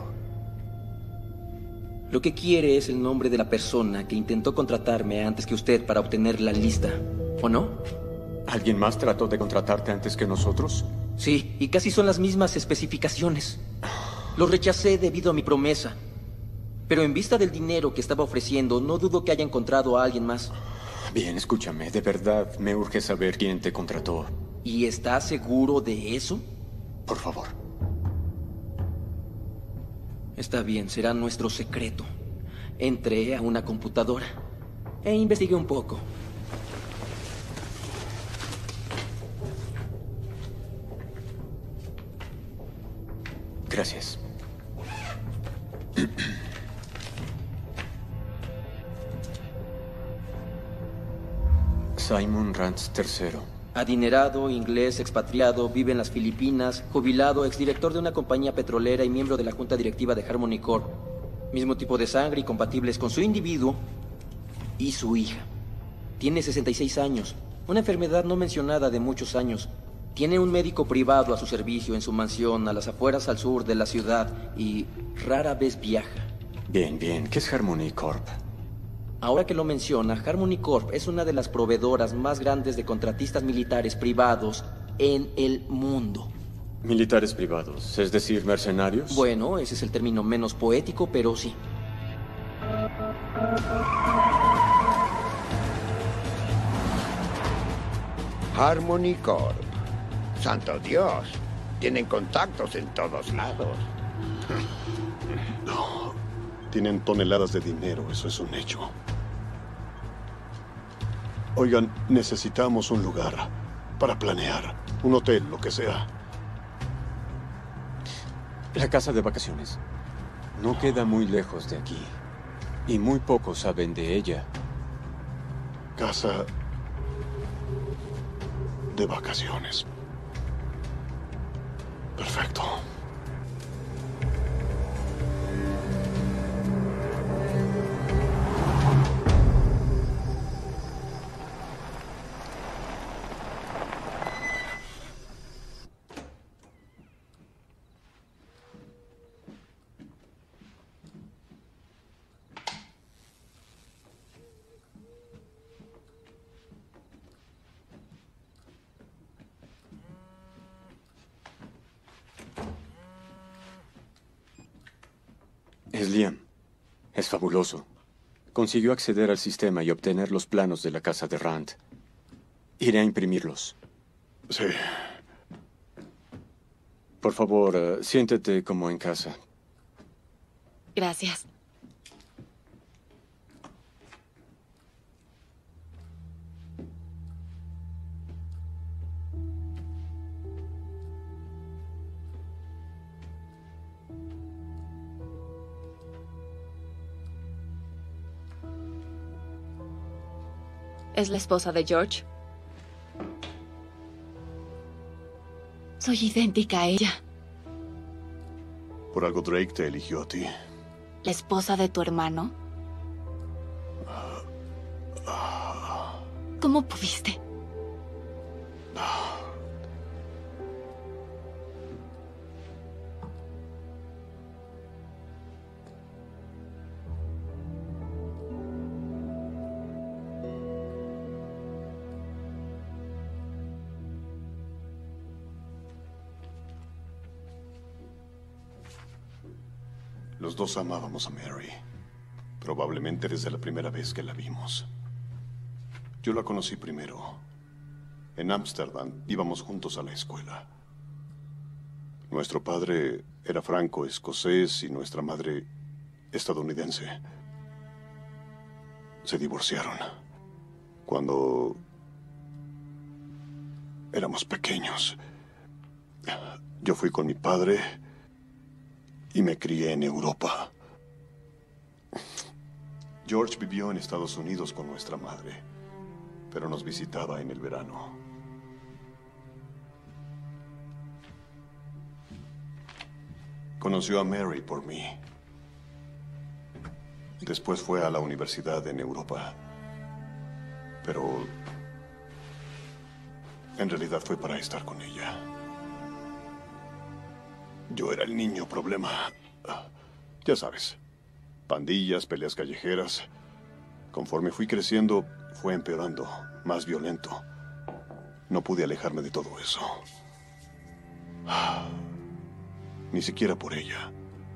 Lo que quiere es el nombre de la persona que intentó contratarme antes que usted para obtener la lista, ¿o no? ¿Alguien más trató de contratarte antes que nosotros? Sí, y casi son las mismas especificaciones. Lo rechacé debido a mi promesa. Pero en vista del dinero que estaba ofreciendo, no dudo que haya encontrado a alguien más. Bien, escúchame. De verdad, me urge saber quién te contrató. ¿Y está seguro de eso? Por favor. Está bien, será nuestro secreto. Entré a una computadora e investigué un poco. Gracias. Simon Rance tercero. Adinerado, inglés, expatriado, vive en las Filipinas, jubilado, exdirector de una compañía petrolera y miembro de la junta directiva de Harmony Corp. Mismo tipo de sangre y compatibles con su individuo y su hija. Tiene sesenta y seis años, una enfermedad no mencionada de muchos años. Tiene un médico privado a su servicio en su mansión a las afueras al sur de la ciudad y rara vez viaja. Bien, bien. ¿Qué es Harmony Corp? Ahora que lo menciona, Harmony Corp es una de las proveedoras más grandes de contratistas militares privados en el mundo. Militares privados, es decir, mercenarios. Bueno, ese es el término menos poético, pero sí. Harmony Corp. Santo Dios. Tienen contactos en todos lados. No. Tienen toneladas de dinero, eso es un hecho. Oigan, necesitamos un lugar para planear. Un hotel, lo que sea. La casa de vacaciones. No queda muy lejos de aquí. Y muy pocos saben de ella. Casa de vacaciones. Perfecto. Es Liam. Es fabuloso. Consiguió acceder al sistema y obtener los planos de la casa de Rand. Iré a imprimirlos. Sí. Por favor, uh, siéntete como en casa. Gracias. ¿Es la esposa de George? Soy idéntica a ella. Por algo Drake te eligió a ti. ¿La esposa de tu hermano? ¿Cómo pudiste? Los dos amábamos a Mary, probablemente desde la primera vez que la vimos. Yo la conocí primero. En Ámsterdam íbamos juntos a la escuela. Nuestro padre era franco-escocés y nuestra madre estadounidense. Se divorciaron cuando éramos pequeños. Yo fui con mi padre y me crié en Europa. George vivió en Estados Unidos con nuestra madre, pero nos visitaba en el verano. Conoció a Mary por mí. Después fue a la universidad en Europa. Pero en realidad fue para estar con ella. Yo era el niño problema. Ya sabes, pandillas, peleas callejeras. Conforme fui creciendo, fue empeorando, más violento. No pude alejarme de todo eso. Ni siquiera por ella.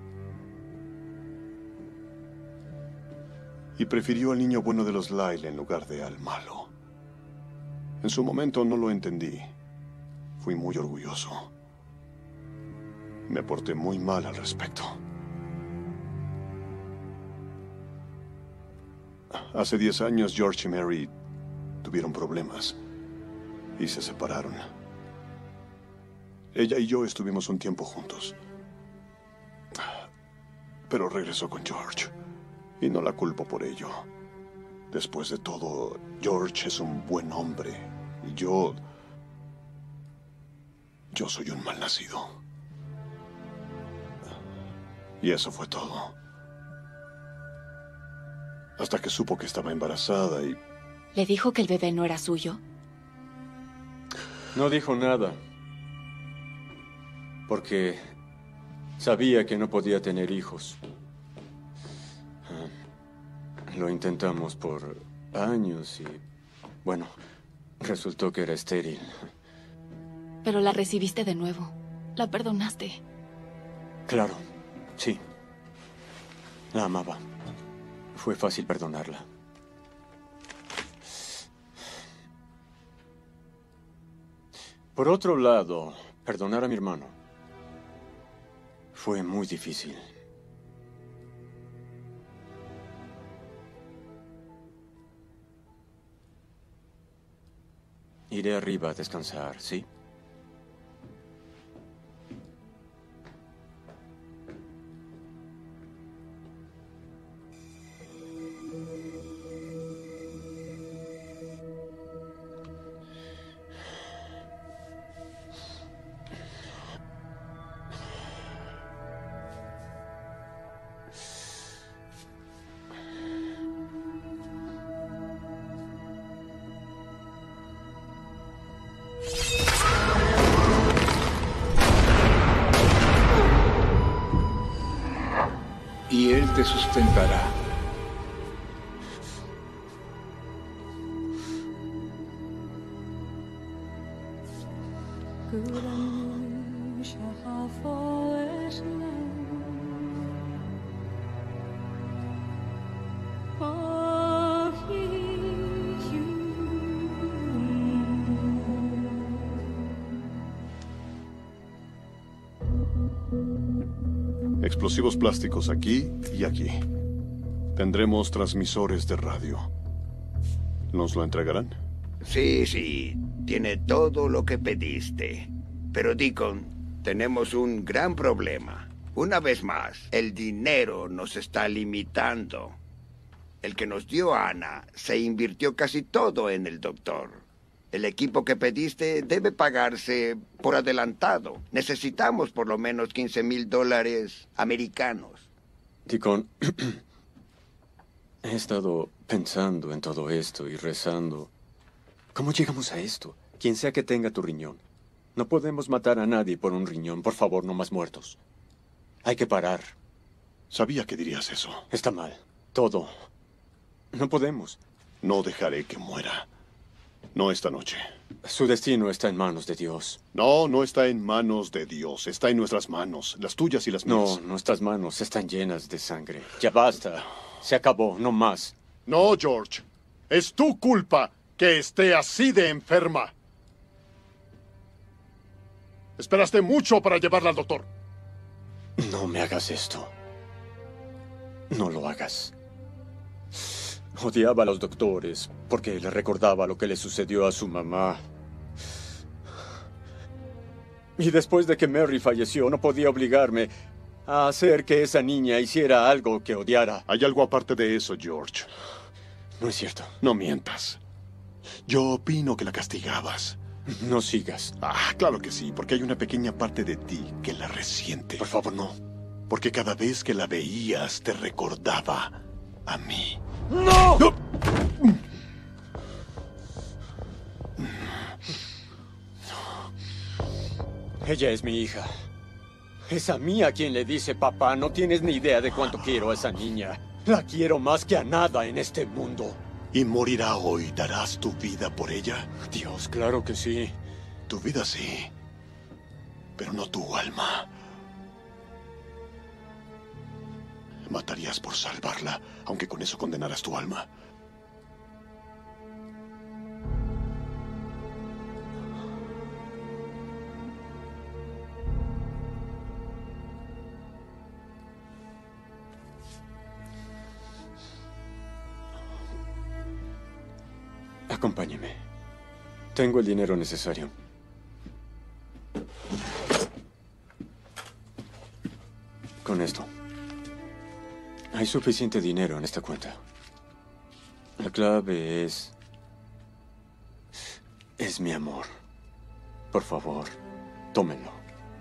Y prefirió al niño bueno de los Lyle en lugar de al malo. En su momento no lo entendí. Fui muy orgulloso. Me porté muy mal al respecto. Hace diez años, George y Mary tuvieron problemas y se separaron. Ella y yo estuvimos un tiempo juntos. Pero regresó con George y no la culpo por ello. Después de todo, George es un buen hombre y yo... Yo soy un malnacido. Y eso fue todo. Hasta que supo que estaba embarazada y... ¿Le dijo que el bebé no era suyo? No dijo nada. Porque sabía que no podía tener hijos. Lo intentamos por años y... Bueno, resultó que era estéril. Pero la recibiste de nuevo. La perdonaste. Claro. Sí. La amaba. Fue fácil perdonarla. Por otro lado, perdonar a mi hermano fue muy difícil. Iré arriba a descansar, ¿sí? Y Él te sustentará. Explosivos plásticos aquí y aquí. Tendremos transmisores de radio. ¿Nos lo entregarán? Sí, sí. Tiene todo lo que pediste. Pero, Deacon, tenemos un gran problema. Una vez más, el dinero nos está limitando. El que nos dio Ana se invirtió casi todo en el doctor. El equipo que pediste debe pagarse por adelantado. Necesitamos por lo menos quince mil dólares americanos. Deacon, he estado pensando en todo esto y rezando ¿Cómo llegamos a esto? Quien sea que tenga tu riñón. No podemos matar a nadie por un riñón. Por favor, no más muertos. Hay que parar. Sabía que dirías eso. Está mal. Todo. No podemos. No dejaré que muera. No esta noche. Su destino está en manos de Dios. No, no está en manos de Dios. Está en nuestras manos. Las tuyas y las mías. No, nuestras manos están llenas de sangre. Ya basta. Se acabó. No más. No, George. Es tu culpa que esté así de enferma. Esperaste mucho para llevarla al doctor. No me hagas esto. No lo hagas. Odiaba a los doctores porque le recordaba lo que le sucedió a su mamá. Y después de que Mary falleció, no podía obligarme a hacer que esa niña hiciera algo que odiara. Hay algo aparte de eso, George. No es cierto. No mientas. Yo opino que la castigabas. No sigas. Ah, claro que sí, porque hay una pequeña parte de ti que la resiente. Por favor, no. Porque cada vez que la veías te recordaba a mí. ¡No! ¡No! Ella es mi hija. Es a mí a quien le dice papá. No tienes ni idea de cuánto quiero a esa niña. La quiero más que a nada en este mundo. ¿Y morirá hoy? ¿Darás tu vida por ella? Dios, claro que sí. Tu vida sí, pero no tu alma. Matarías por salvarla, aunque con eso condenaras tu alma. Acompáñeme. Tengo el dinero necesario. Con esto. Hay suficiente dinero en esta cuenta. La clave es... es mi amor. Por favor, tómenlo.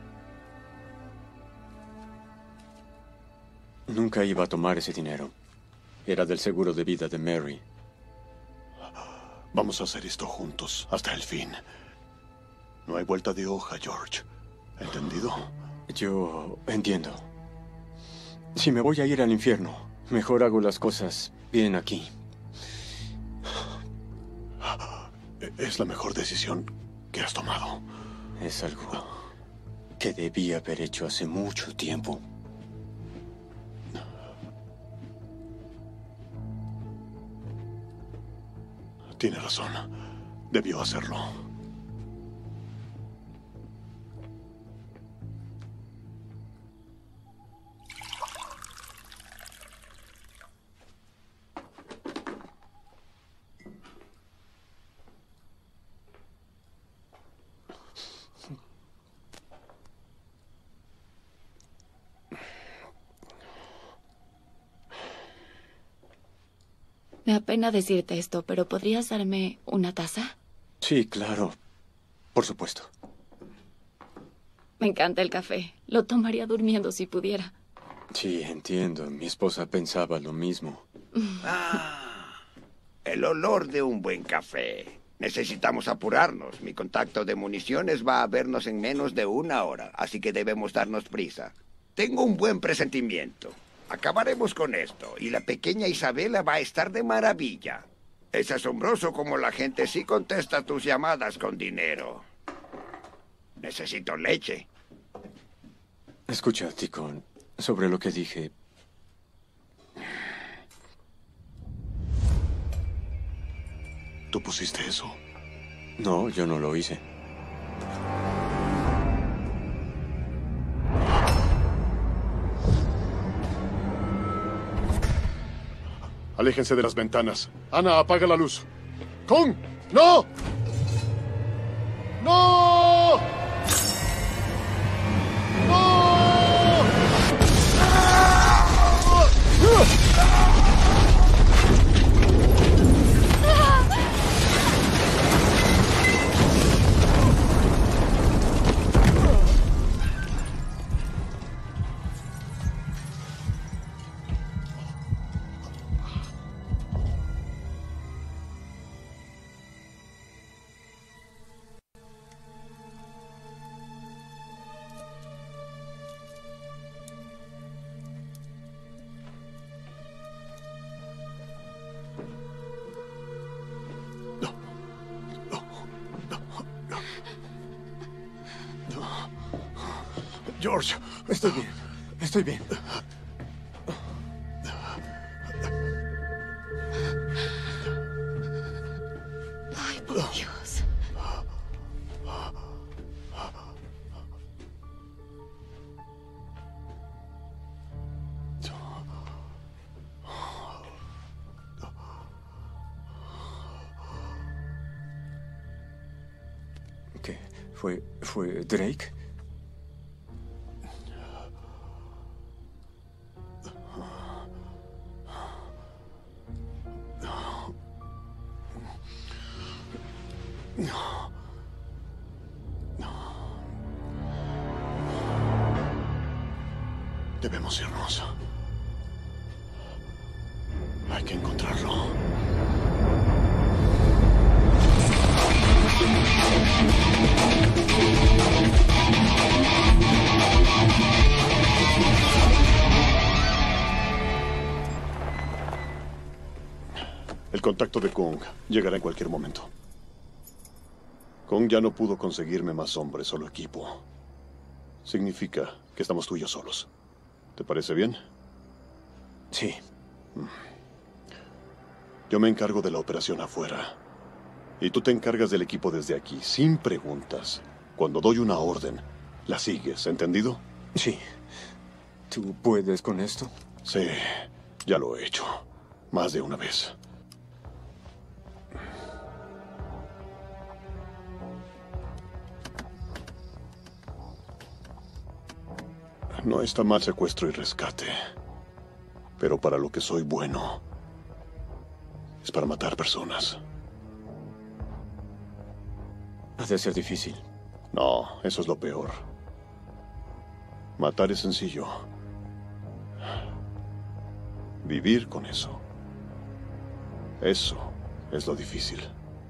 Nunca iba a tomar ese dinero. Era del seguro de vida de Mary. Vamos a hacer esto juntos, hasta el fin. No hay vuelta de hoja, George. ¿Entendido? Yo entiendo. Si me voy a ir al infierno, mejor hago las cosas bien aquí. Es la mejor decisión que has tomado. Es algo que debí haber hecho hace mucho tiempo. Tiene razón. Debió hacerlo. Me apena decirte esto, pero ¿podrías darme una taza? Sí, claro. Por supuesto. Me encanta el café. Lo tomaría durmiendo si pudiera. Sí, entiendo. Mi esposa pensaba lo mismo. Ah, el olor de un buen café. Necesitamos apurarnos. Mi contacto de municiones va a vernos en menos de una hora, así que debemos darnos prisa. Tengo un buen presentimiento. Acabaremos con esto, y la pequeña Isabela va a estar de maravilla. Es asombroso cómo la gente sí contesta tus llamadas con dinero. Necesito leche. Escucha, Ticón, sobre lo que dije. ¿Tú pusiste eso? No, yo no lo hice. Aléjense de las ventanas. Ana, apaga la luz. ¡Con! ¡No! ¡No! ¡No! George. Estoy bien. Estoy bien. Ay, por Dios. ¿Qué? ¿Fue, fue Drake? No. No. Debemos irnos. Hay que encontrarlo. El contacto de Kung llegará en cualquier momento. Kung ya no pudo conseguirme más hombres, solo equipo. Significa que estamos tú y yo solos. ¿Te parece bien? Sí. Yo me encargo de la operación afuera. Y tú te encargas del equipo desde aquí, sin preguntas. Cuando doy una orden, la sigues, ¿entendido? Sí. ¿Tú puedes con esto? Sí, ya lo he hecho. Más de una vez. No está mal secuestro y rescate. Pero para lo que soy bueno es para matar personas. Ha de ser difícil. No, eso es lo peor. Matar es sencillo. Vivir con eso. Eso es lo difícil.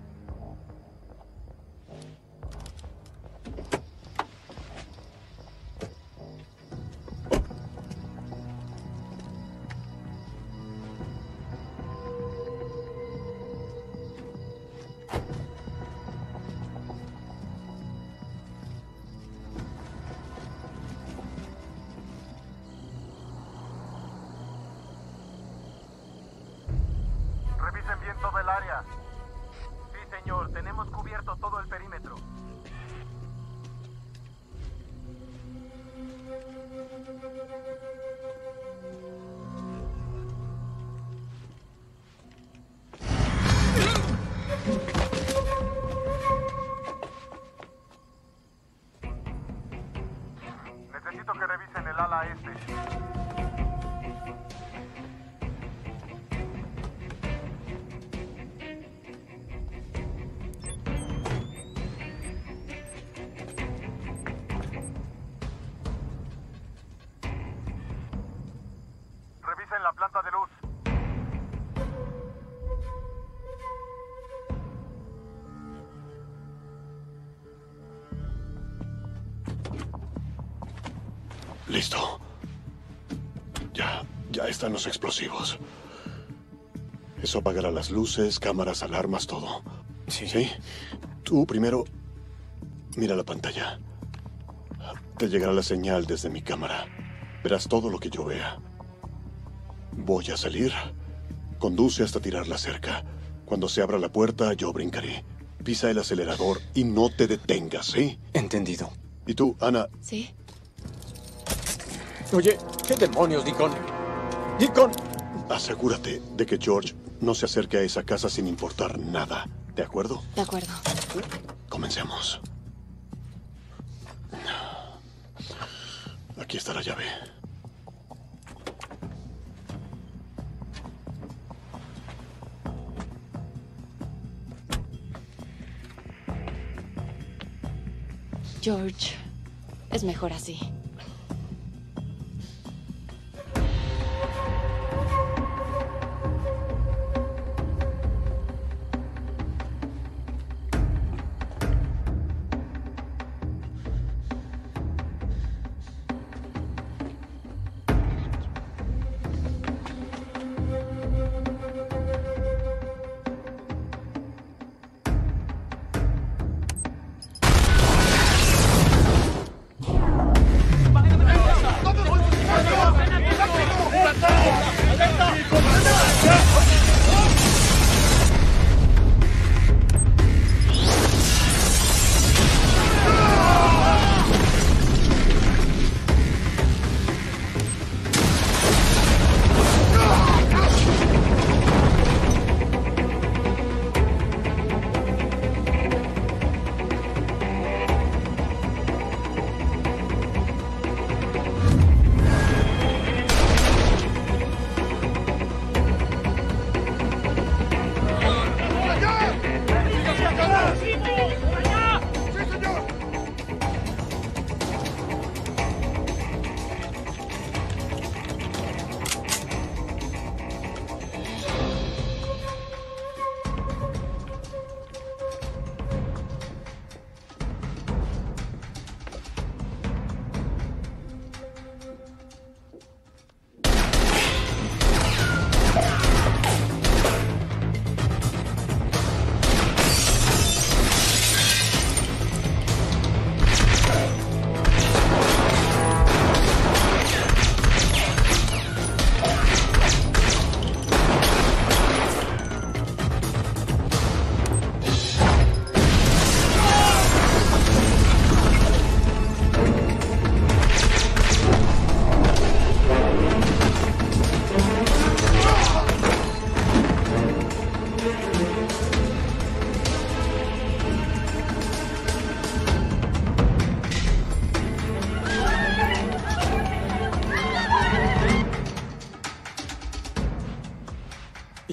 Revisen bien todo el área. Sí, señor. Tenemos cubierto todo el perímetro. Necesito que revisen el ala este. Revisen la planta de luz. Listo. Ya, ya están los explosivos. Eso apagará las luces, cámaras, alarmas, todo. Sí. ¿Sí? Tú primero mira la pantalla. Te llegará la señal desde mi cámara. Verás todo lo que yo vea. Voy a salir. Conduce hasta tirar la cerca. Cuando se abra la puerta, yo brincaré. Pisa el acelerador y no te detengas, ¿sí? Entendido. ¿Y tú, Ana? ¿Sí? Oye, ¿qué demonios, Deacon? ¡Deacon! Asegúrate de que George no se acerque a esa casa sin importar nada. ¿De acuerdo? De acuerdo. Comencemos. Aquí está la llave. George, es mejor así.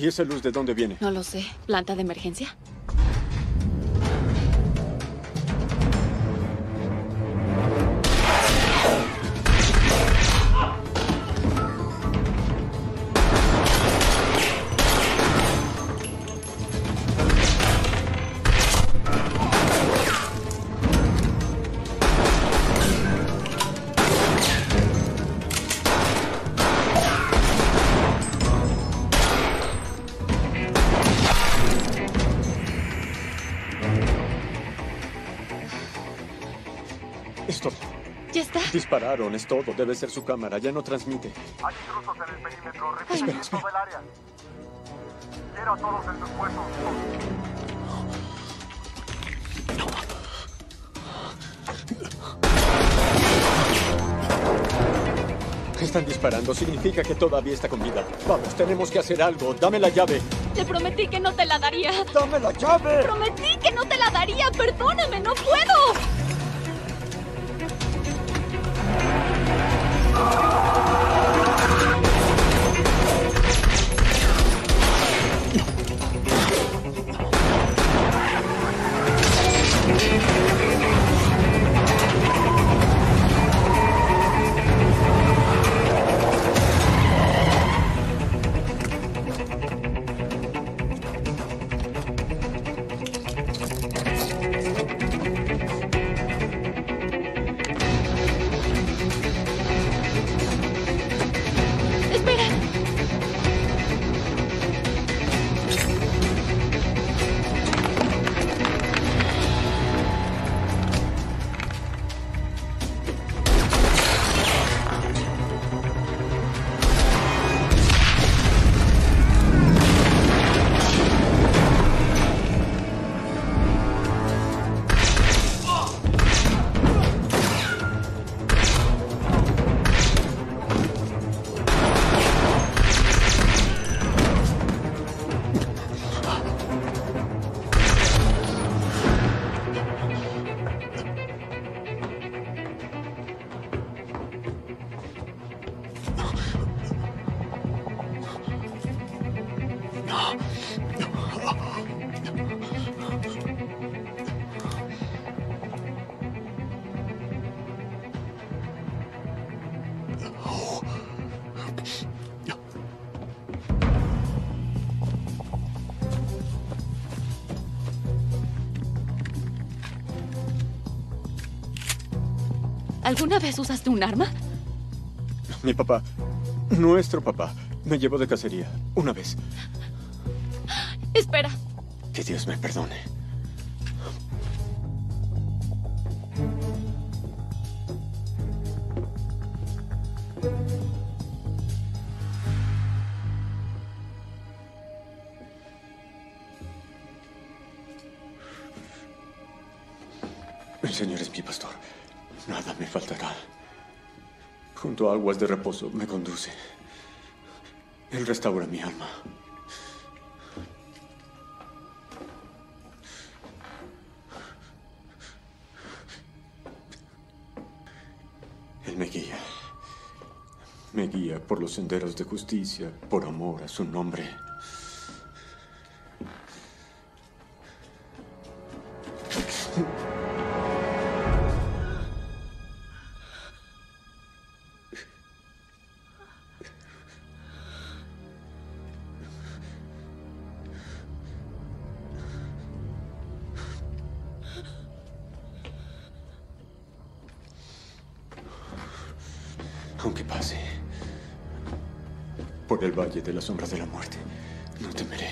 ¿Y esa luz de dónde viene? No lo sé. ¿Planta de emergencia? Es todo. ¿Ya está? Dispararon, es todo. Debe ser su cámara. Ya no transmite. Hay intrusos en el perímetro. Espera, Repetir espera. todo el área. Quiero a todos en sus puestos. Están disparando. Significa que todavía está con vida. Vamos, tenemos que hacer algo. Dame la llave. Te prometí que no te la daría. ¡Dame la llave! Prometí que no te la daría. Perdóname, no puedo. Espera. ¿Alguna vez usaste un arma? Mi papá, nuestro papá, me llevó de cacería una vez. Espera. Que Dios me perdone. El Señor es mi pastor. Nada me faltará. Junto a aguas de reposo me conduce. Él restaura mi alma. Él me guía. Me guía por los senderos de justicia, por amor a su nombre. Aunque pase por el valle de la sombra de la muerte, no temeré.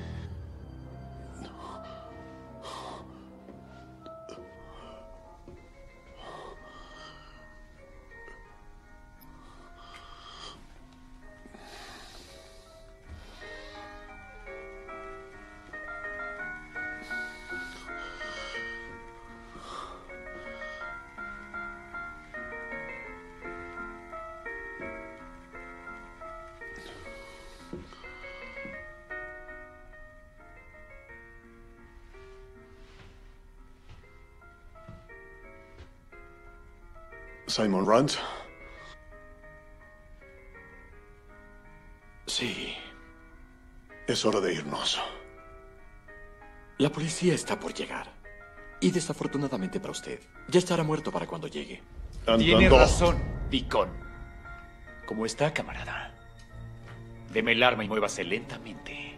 Simon Rand. Sí. Es hora de irnos. La policía está por llegar. Y desafortunadamente para usted, ya estará muerto para cuando llegue. Tiene razón, Deacon. ¿Cómo está, camarada? Deme el arma y muévase lentamente.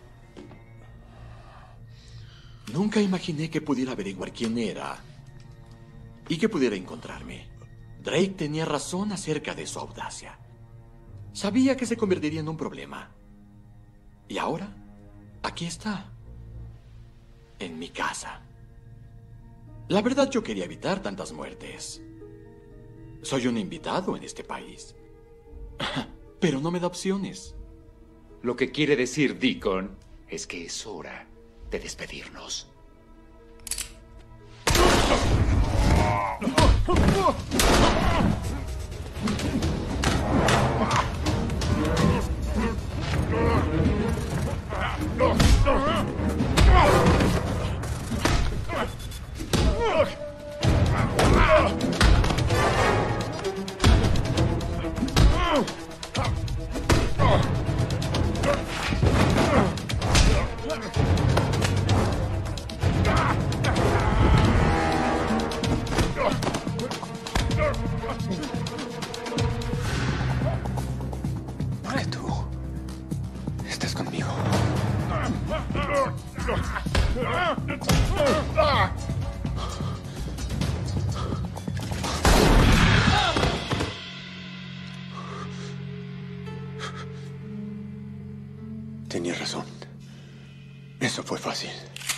Nunca imaginé que pudiera averiguar quién era y que pudiera encontrarme. Drake tenía razón acerca de su audacia. Sabía que se convertiría en un problema. Y ahora, aquí está. En mi casa. La verdad, yo quería evitar tantas muertes. Soy un invitado en este país. Pero no me da opciones. Lo que quiere decir, Deacon, es que es hora de despedirnos. Porque tú estás conmigo. Tenía razón. Eso fue fácil.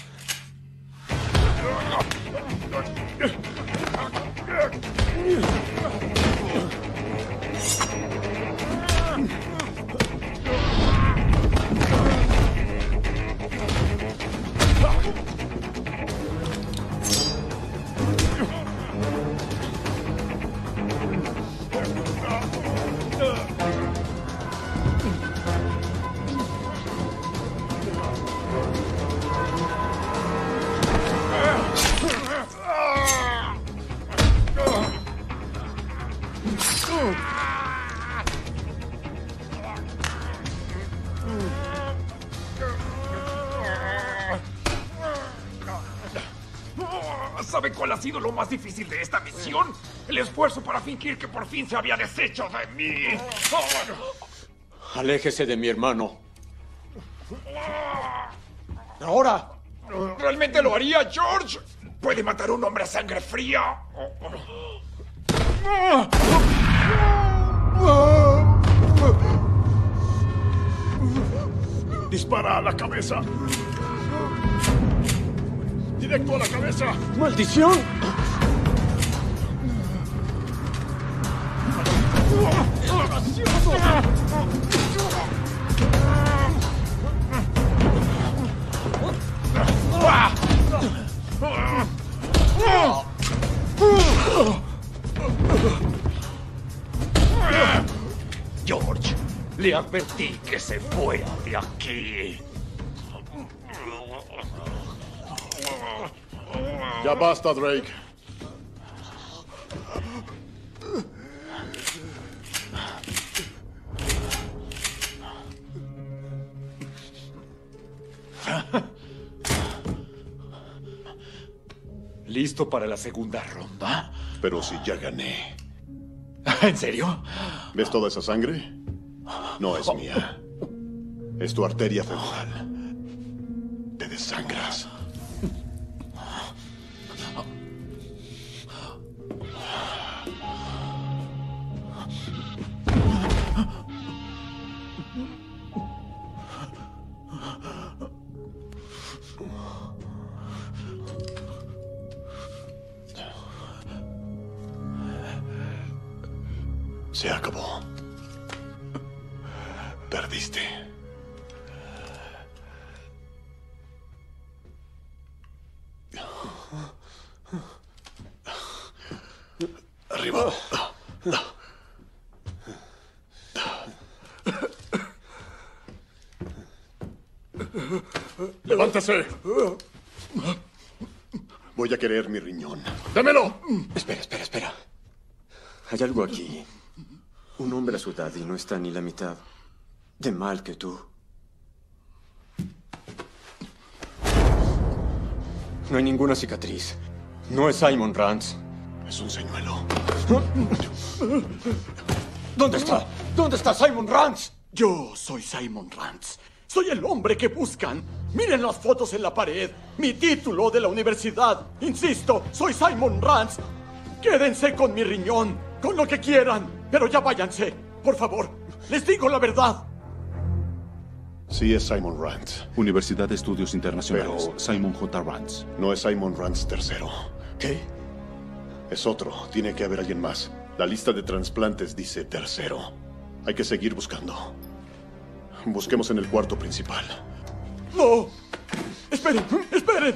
¿Sabe cuál ha sido lo más difícil de esta misión? El esfuerzo para fingir que por fin se había deshecho de mí. Aléjese de mi hermano. Ahora. ¿Realmente lo haría, George? ¿Puede matar a un hombre a sangre fría? Dispara a la cabeza. Directo a la cabeza. ¡Maldición! George, le advertí que se fuera de aquí. Ya basta, Drake. ¿Listo para la segunda ronda? Pero si ya gané. ¿En serio? ¿Ves toda esa sangre? No es mía. Es tu arteria femoral. Te desangras. Se acabó. Perdiste. Arriba. ¡Levántese! Voy a querer mi riñón. ¡Démelo! Espera, espera, espera. Hay algo aquí. Un hombre a su edad y no está ni la mitad de mal que tú. No hay ninguna cicatriz. No es Simon Rance. Es un señuelo. ¿Dónde está? ¿Dónde está Simon Rance? Yo soy Simon Rance. Soy el hombre que buscan. Miren las fotos en la pared. Mi título de la universidad. Insisto, soy Simon Rance. Quédense con mi riñón, con lo que quieran, pero ya váyanse. Por favor, les digo la verdad. Sí es Simon Rance. Universidad de Estudios Internacionales. Pero Simon J. Rance. No es Simon Rance tercero. ¿Qué? Es otro. Tiene que haber alguien más. La lista de trasplantes dice tercero. Hay que seguir buscando. Busquemos en el cuarto principal. ¡No! ¡Esperen! ¡Esperen!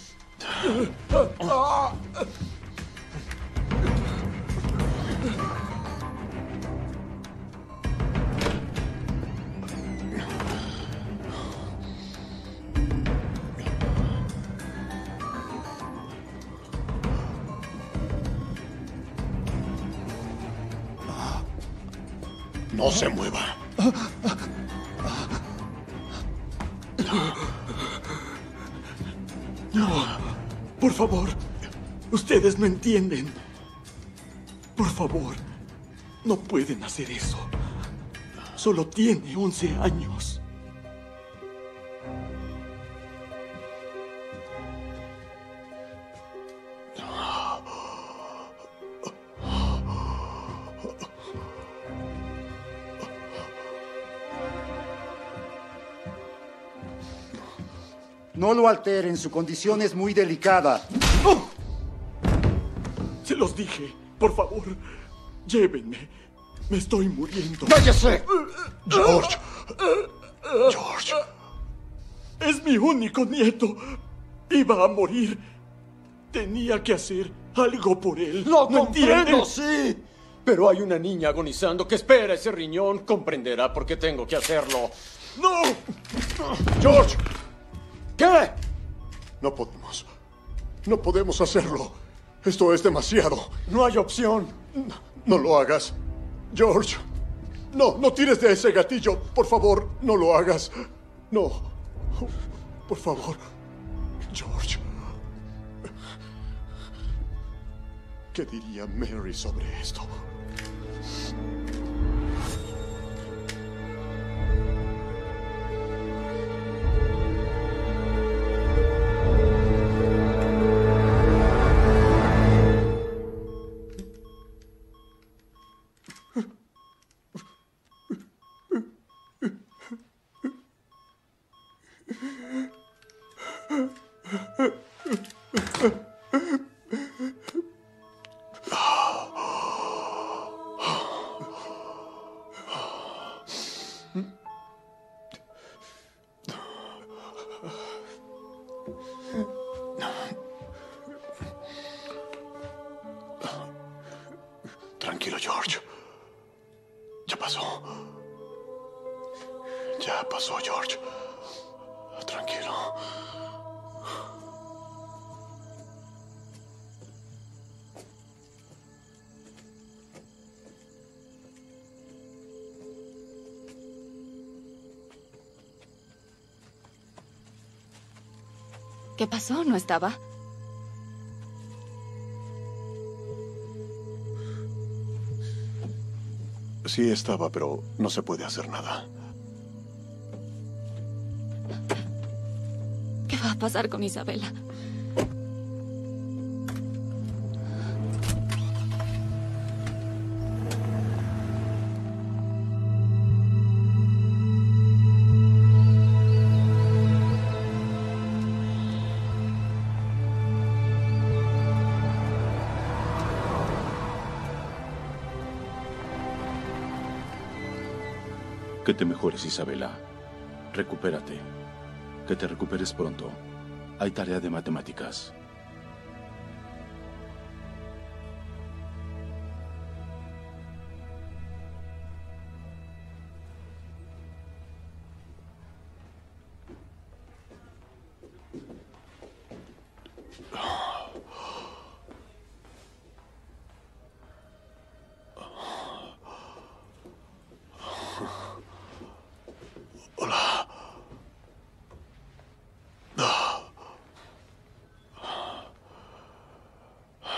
No se mueva. No, por favor. Ustedes no entienden. Por favor, no pueden hacer eso. Solo tiene once años. No lo alteren, su condición es muy delicada. ¡Oh! Se los dije, por favor, llévenme. Me estoy muriendo. ¡Váyase! George. George. Es mi único nieto. Iba a morir. Tenía que hacer algo por él. Lo ¿No comprendo, entiende? sí. Pero hay una niña agonizando que espera ese riñón. Comprenderá por qué tengo que hacerlo. ¡No! ¡George! ¿Qué? No podemos. No podemos hacerlo. Esto es demasiado. No hay opción. No, no lo hagas. George. No, no tires de ese gatillo. Por favor, no lo hagas. No. Por favor. George. ¿Qué diría Mary sobre esto? Tranquilo, George. Ya pasó. Ya pasó, George. Tranquilo. ¿Qué pasó? ¿No estaba? Sí estaba, pero no se puede hacer nada. ¿Qué va a pasar con Isabela? Que te mejores, Isabela. Recupérate. Que te recuperes pronto. Hay tarea de matemáticas.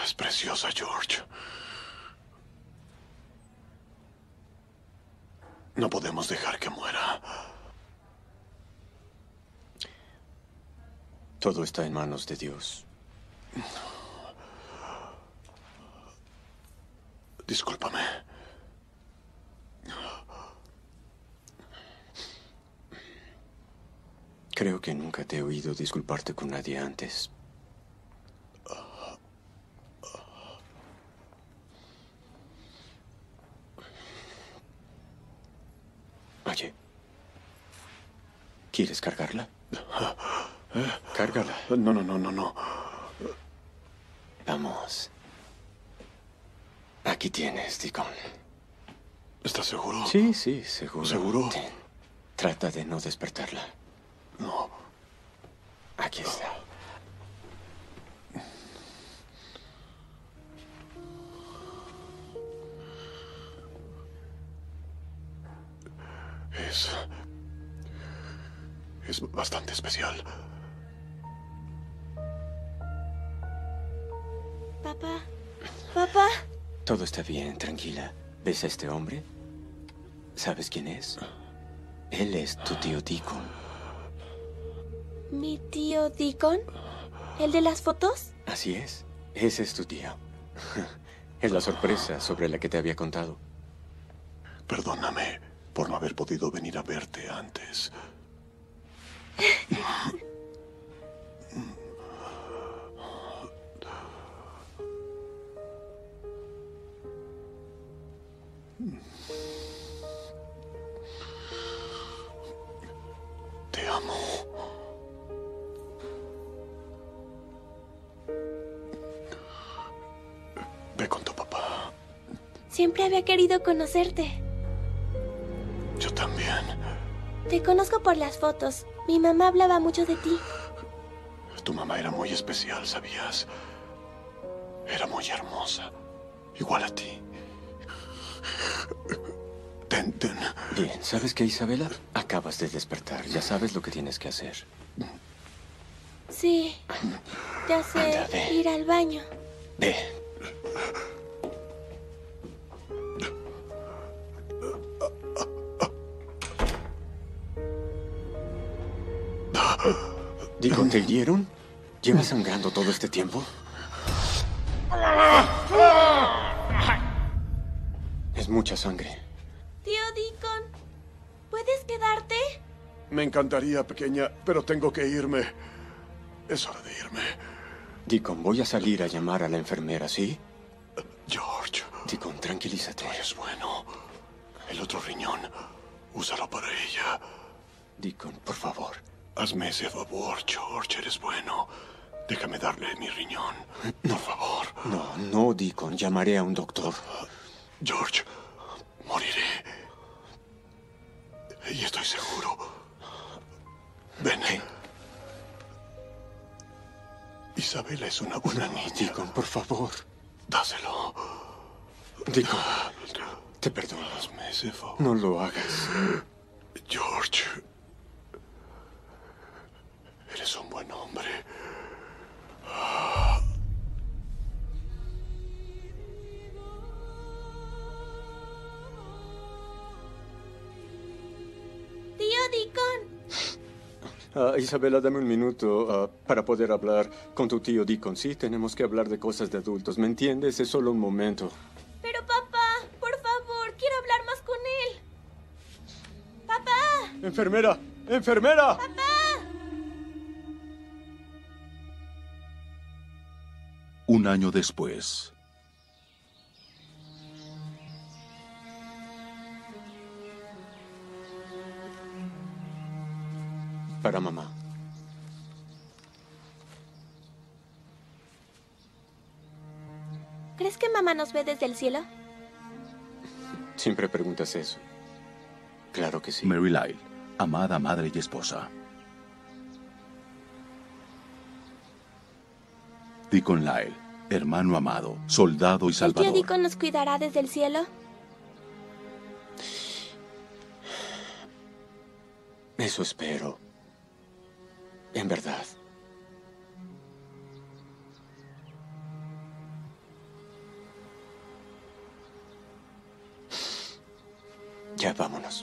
Es preciosa, George. No podemos dejar que muera. Todo está en manos de Dios. Discúlpame. Creo que nunca te he oído disculparte con nadie antes. Oye, ¿quieres cargarla? Cárgala. No, no, no, no, no. Vamos. Aquí tienes, Deacon. ¿Estás seguro? Sí, sí, seguro. ¿Seguro? Ten. Trata de no despertarla. No. Aquí está. Es... Es bastante especial. Papá. Papá. Todo está bien, tranquila. ¿Ves a este hombre? ¿Sabes quién es? Él es tu tío Deacon. ¿Mi tío Deacon? ¿El de las fotos? Así es. Ese es tu tío. Es la sorpresa sobre la que te había contado. Perdóname por no haber podido venir a verte antes. Te amo. Ve con tu papá. Siempre había querido conocerte. Yo también. Te conozco por las fotos. Mi mamá hablaba mucho de ti. Tu mamá era muy especial, ¿sabías? Era muy hermosa. Igual a ti. Ten, ten. Bien, ¿sabes qué, Isabela? Acabas de despertar. Ya sabes lo que tienes que hacer. Sí. Ya sé. Anda, ve. Ir al baño. Ve. Digo, ¿te hirieron? ¿Llevas sangrando todo este tiempo? Es mucha sangre. Tío Deacon, ¿puedes quedarte? Me encantaría, pequeña, pero tengo que irme. Es hora de irme. Deacon, voy a salir a llamar a la enfermera, ¿sí? George. Deacon, tranquilízate. No eres bueno. El otro riñón, úsalo para ella. Deacon, por favor. Hazme ese favor, George. Eres bueno. Déjame darle mi riñón. Por favor. No, no, Deacon. Llamaré a un doctor. George, moriré. Y estoy seguro. Ven. ¿Qué? Isabela es una buena niña. Deacon, por favor. Dáselo. Deacon, te perdono. Hazme ese favor. No lo hagas. George. Eres un buen hombre. Tío Deacon. Ah, Isabela, dame un minuto ah, para poder hablar con tu tío Deacon. Sí, tenemos que hablar de cosas de adultos. ¿Me entiendes? Es solo un momento. Pero papá, por favor, quiero hablar más con él. Papá. ¡Enfermera! ¡Enfermera! Papá. Un año después. Para mamá. ¿Crees que mamá nos ve desde el cielo? Siempre preguntas eso. Claro que sí. Mary Lyle, amada madre y esposa. Deacon Lyle, hermano amado, soldado y ¿El tío salvador. Deacon nos cuidará desde el cielo? Eso espero. En verdad. Ya vámonos.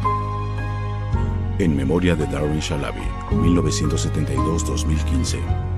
En memoria de Darren Shalaby, mil novecientos setenta y dos a dos mil quince.